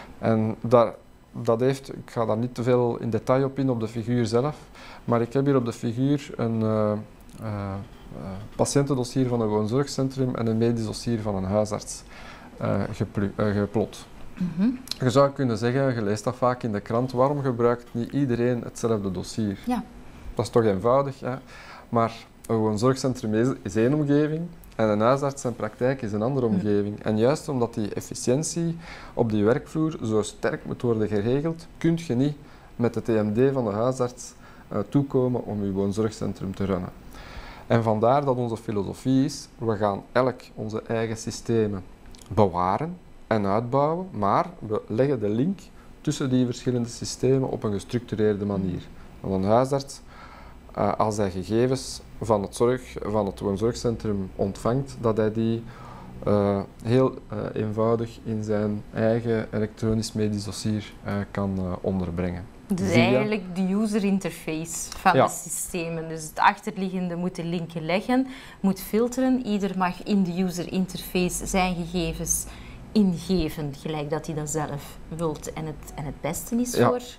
En daar, dat heeft, ik ga daar niet te veel in detail op in op de figuur zelf, maar ik heb hier op de figuur een uh, uh, uh, patiëntendossier van een woonzorgcentrum en een medisch dossier van een huisarts uh, geplu- uh, geplot. Mm-hmm. Je zou kunnen zeggen, je leest dat vaak in de krant, waarom gebruikt niet iedereen hetzelfde dossier? Ja. Dat is toch eenvoudig, hè? Maar een zorgcentrum is, is één omgeving en een huisarts en praktijk is een andere omgeving. Mm. En juist omdat die efficiëntie op die werkvloer zo sterk moet worden geregeld, kun je niet met de T M D van de huisarts uh, toekomen om je woonzorgcentrum te runnen. En vandaar dat onze filosofie is, we gaan elk onze eigen systemen bewaren en uitbouwen, maar we leggen de link tussen die verschillende systemen op een gestructureerde manier. Want een huisarts, uh, als hij gegevens van het, zorg, van het woonzorgcentrum ontvangt, dat hij die uh, heel uh, eenvoudig in zijn eigen elektronisch medisch dossier uh, kan uh, onderbrengen. Dus Via. Eigenlijk de user interface van ja. de systemen. Dus het achterliggende moet de linken leggen, moet filteren. Ieder mag in de user interface zijn gegevens ingeven, gelijk dat hij dat zelf wilt en het, en het beste is ja. voor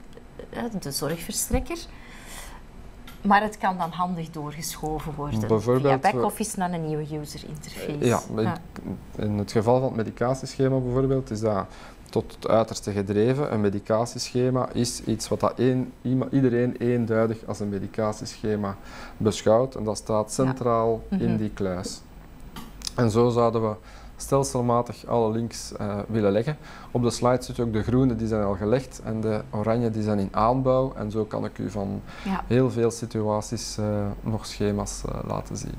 de zorgverstrekker. Maar het kan dan handig doorgeschoven worden via back-office naar een nieuwe user interface. Ja, ja, in het geval van het medicatieschema bijvoorbeeld is dat tot het uiterste gedreven. Een medicatieschema is iets wat dat een, iedereen eenduidig als een medicatieschema beschouwt en dat staat centraal ja. mm-hmm. in die kluis. En zo zouden we stelselmatig alle links uh, willen leggen. Op de slide zit ook de groene, die zijn al gelegd en de oranje die zijn in aanbouw. En zo kan ik u van ja. heel veel situaties uh, nog schema's uh, laten zien.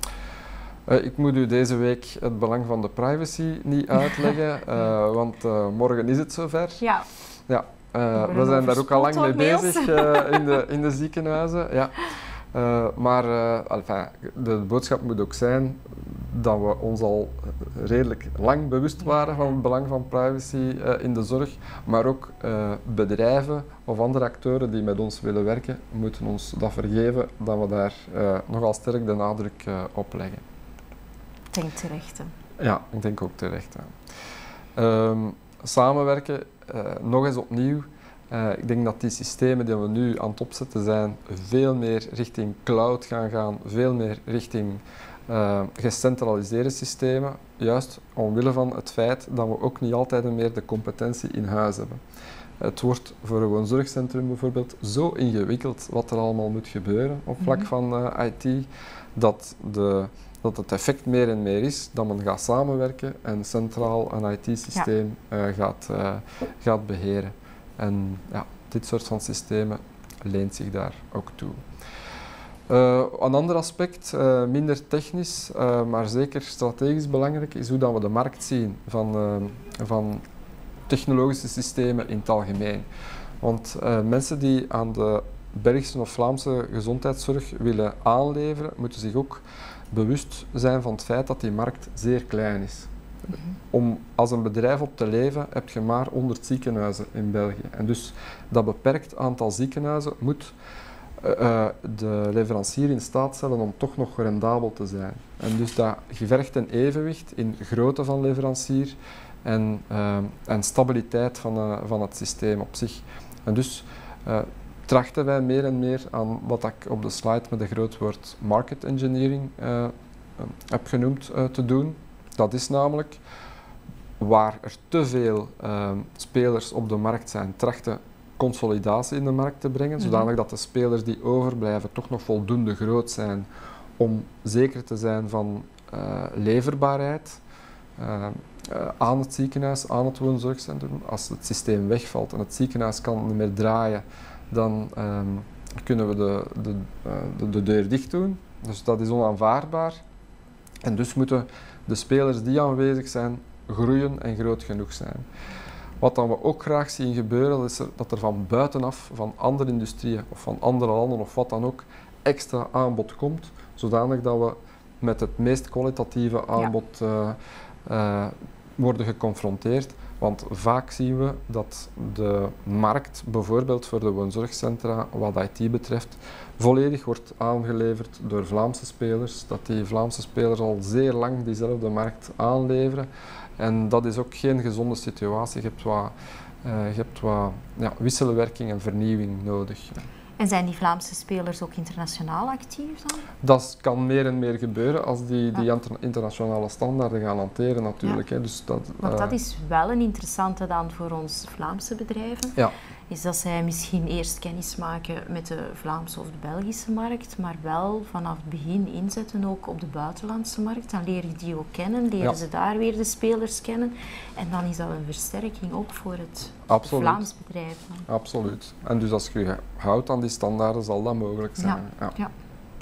Uh, ik moet u deze week het belang van de privacy niet uitleggen, uh, want uh, morgen is het zover. Ja. Ja, uh, we zijn daar ook al lang mee bezig uh, in, de, in de ziekenhuizen. Ja. Uh, maar uh, enfin, de boodschap moet ook zijn dat we ons al redelijk lang bewust waren van het belang van privacy uh, in de zorg, maar ook uh, bedrijven of andere acteuren die met ons willen werken, moeten ons dat vergeven dat we daar uh, nogal sterk de nadruk uh, op leggen. Ik denk terecht. Hè. Ja, ik denk ook terecht. Um, samenwerken, uh, nog eens opnieuw. Uh, ik denk dat die systemen die we nu aan het opzetten zijn, veel meer richting cloud gaan gaan, veel meer richting uh, gecentraliseerde systemen, juist omwille van het feit dat we ook niet altijd meer de competentie in huis hebben. Het wordt voor een woonzorgcentrum bijvoorbeeld zo ingewikkeld wat er allemaal moet gebeuren op vlak van uh, I T, dat, de, dat het effect meer en meer is dat men gaat samenwerken en centraal een I T-systeem ja. uh, gaat, uh, gaat beheren. En ja, dit soort van systemen leent zich daar ook toe. Uh, een ander aspect, uh, minder technisch, uh, maar zeker strategisch belangrijk, is hoe dat we de markt zien van, uh, van technologische systemen in het algemeen. Want uh, mensen die aan de Belgische of Vlaamse gezondheidszorg willen aanleveren, moeten zich ook bewust zijn van het feit dat die markt zeer klein is. Mm-hmm. Om als een bedrijf op te leven heb je maar honderd ziekenhuizen in België. En dus dat beperkt aantal ziekenhuizen moet uh, de leverancier in staat stellen om toch nog rendabel te zijn. En dus dat vergt een evenwicht in grootte van leverancier en, uh, en stabiliteit van, uh, van het systeem op zich. En dus uh, trachten wij meer en meer aan wat ik op de slide met een groot woord market engineering uh, heb genoemd uh, te doen. Dat is namelijk waar er te veel uh, spelers op de markt zijn, trachten consolidatie in de markt te brengen, mm-hmm. zodanig dat de spelers die overblijven toch nog voldoende groot zijn om zeker te zijn van uh, leverbaarheid uh, uh, aan het ziekenhuis, aan het woonzorgcentrum. Als het systeem wegvalt en het ziekenhuis kan niet meer draaien, dan um, kunnen we de, de, uh, de, de deur dicht doen. Dus dat is onaanvaardbaar. En dus moeten de spelers die aanwezig zijn groeien en groot genoeg zijn. Wat dan we ook graag zien gebeuren, dat is er, dat er van buitenaf, van andere industrieën of van andere landen of wat dan ook, extra aanbod komt, zodanig dat we met het meest kwalitatieve aanbod ja. uh, uh, worden geconfronteerd. Want vaak zien we dat de markt, bijvoorbeeld voor de woonzorgcentra, wat I T betreft, volledig wordt aangeleverd door Vlaamse spelers. Dat die Vlaamse spelers al zeer lang diezelfde markt aanleveren. En dat is ook geen gezonde situatie. Je hebt wat, uh, je hebt wat ja, wisselwerking en vernieuwing nodig. En zijn die Vlaamse spelers ook internationaal actief dan? Dat kan meer en meer gebeuren als die, die ja. internationale standaarden gaan hanteren natuurlijk. Ja. Hè. Dus dat, Want uh, dat is wel een interessante dan voor ons Vlaamse bedrijven. Ja. Is dat zij misschien eerst kennis maken met de Vlaamse of de Belgische markt, maar wel vanaf het begin inzetten ook op de buitenlandse markt. Dan leren die ook kennen, leren ja. ze daar weer de spelers kennen. En dan is dat een versterking ook voor het Absoluut. Vlaams bedrijf. Dan. Absoluut. En dus als je je houdt aan die standaarden, zal dat mogelijk zijn. Ja. Ja. Ja.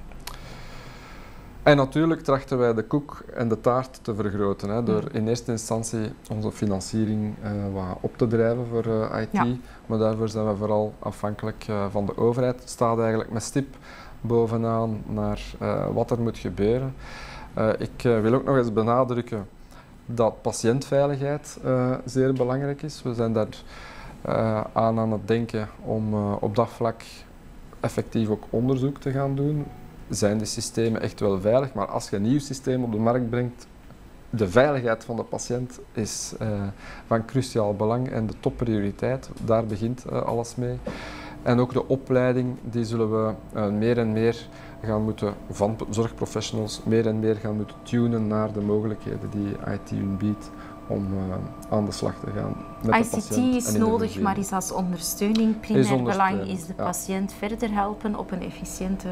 En natuurlijk trachten wij de koek en de taart te vergroten, hè, door in eerste instantie onze financiering uh, wat op te drijven voor uh, I T, ja. maar daarvoor zijn we vooral afhankelijk uh, van de overheid. Het staat eigenlijk met stip bovenaan naar uh, wat er moet gebeuren. Uh, ik uh, wil ook nog eens benadrukken dat patiëntveiligheid uh, zeer belangrijk is. We zijn daar uh, aan aan het denken om uh, op dat vlak effectief ook onderzoek te gaan doen. Zijn die systemen echt wel veilig? Maar als je een nieuw systeem op de markt brengt, de veiligheid van de patiënt is uh, van cruciaal belang en de topprioriteit. Daar begint uh, alles mee. En ook de opleiding, die zullen we uh, meer en meer gaan moeten, van zorgprofessionals, meer en meer gaan moeten tunen naar de mogelijkheden die I T hun biedt om uh, aan de slag te gaan met I C T de patiënt. is nodig, maar is als ondersteuning. Primair belang is de ja. patiënt verder helpen op een efficiënte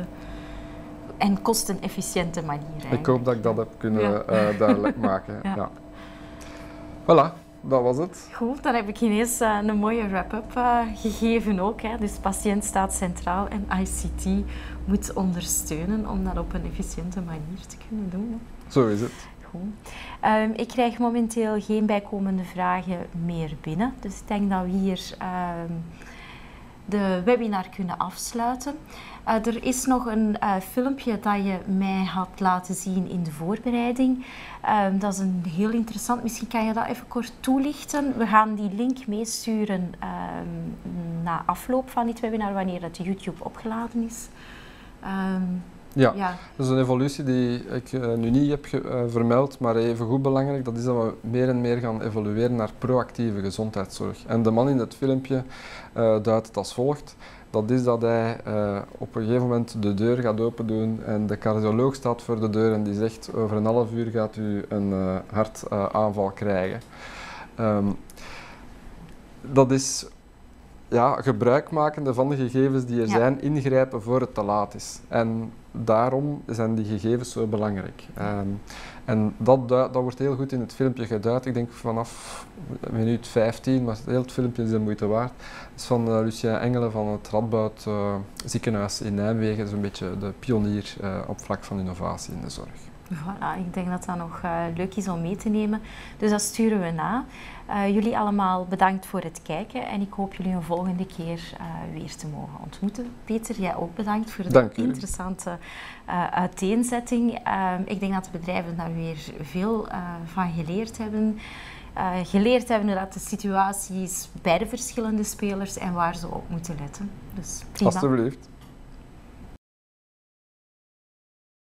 en kostenefficiënte manier. Eigenlijk. Ik hoop dat ik dat heb kunnen ja. uh, duidelijk maken. Ja. Ja. Voilà, dat was het. Goed, dan heb ik ineens uh, een mooie wrap-up uh, gegeven ook. Hè. Dus patiënt staat centraal en I C T moet ondersteunen om dat op een efficiënte manier te kunnen doen. Hè. Zo is het. Goed. Um, ik krijg momenteel geen bijkomende vragen meer binnen. Dus ik denk dat we hier um, de webinar kunnen afsluiten. Uh, er is nog een uh, filmpje dat je mij had laten zien in de voorbereiding. Um, dat is een heel interessant. Misschien kan je dat even kort toelichten. We gaan die link meesturen um, na afloop van dit webinar, wanneer dat YouTube opgeladen is. Um, ja, ja, dat is een evolutie die ik uh, nu niet heb ge, uh, vermeld, maar even goed belangrijk. Dat is dat we meer en meer gaan evolueren naar proactieve gezondheidszorg. En de man in het filmpje uh, duidt het als volgt. Dat is dat hij uh, op een gegeven moment de deur gaat open doen en de cardioloog staat voor de deur en die zegt over een half uur gaat u een uh, hartaanval uh, krijgen. Um, dat is ja, gebruikmakende van de gegevens die er ja. zijn, ingrijpen voor het te laat is. En daarom zijn die gegevens zo belangrijk. Um, en dat, dat wordt heel goed in het filmpje geduid. Ik denk vanaf minuut vijftien, maar heel het filmpje is de moeite waard. Het is van uh, Lucien Engelen van het Radboud uh, ziekenhuis in Nijmegen. Dat is een beetje de pionier uh, op vlak van innovatie in de zorg. Voilà, ik denk dat dat nog uh, leuk is om mee te nemen. Dus dat sturen we na. Uh, jullie allemaal bedankt voor het kijken en ik hoop jullie een volgende keer uh, weer te mogen ontmoeten. Peter, jij ook bedankt voor de interessante uh, uiteenzetting. Uh, ik denk dat de bedrijven daar weer veel uh, van geleerd hebben. Uh, geleerd hebben dat de situaties bij de verschillende spelers en waar ze op moeten letten. Dus prima. Alsjeblieft.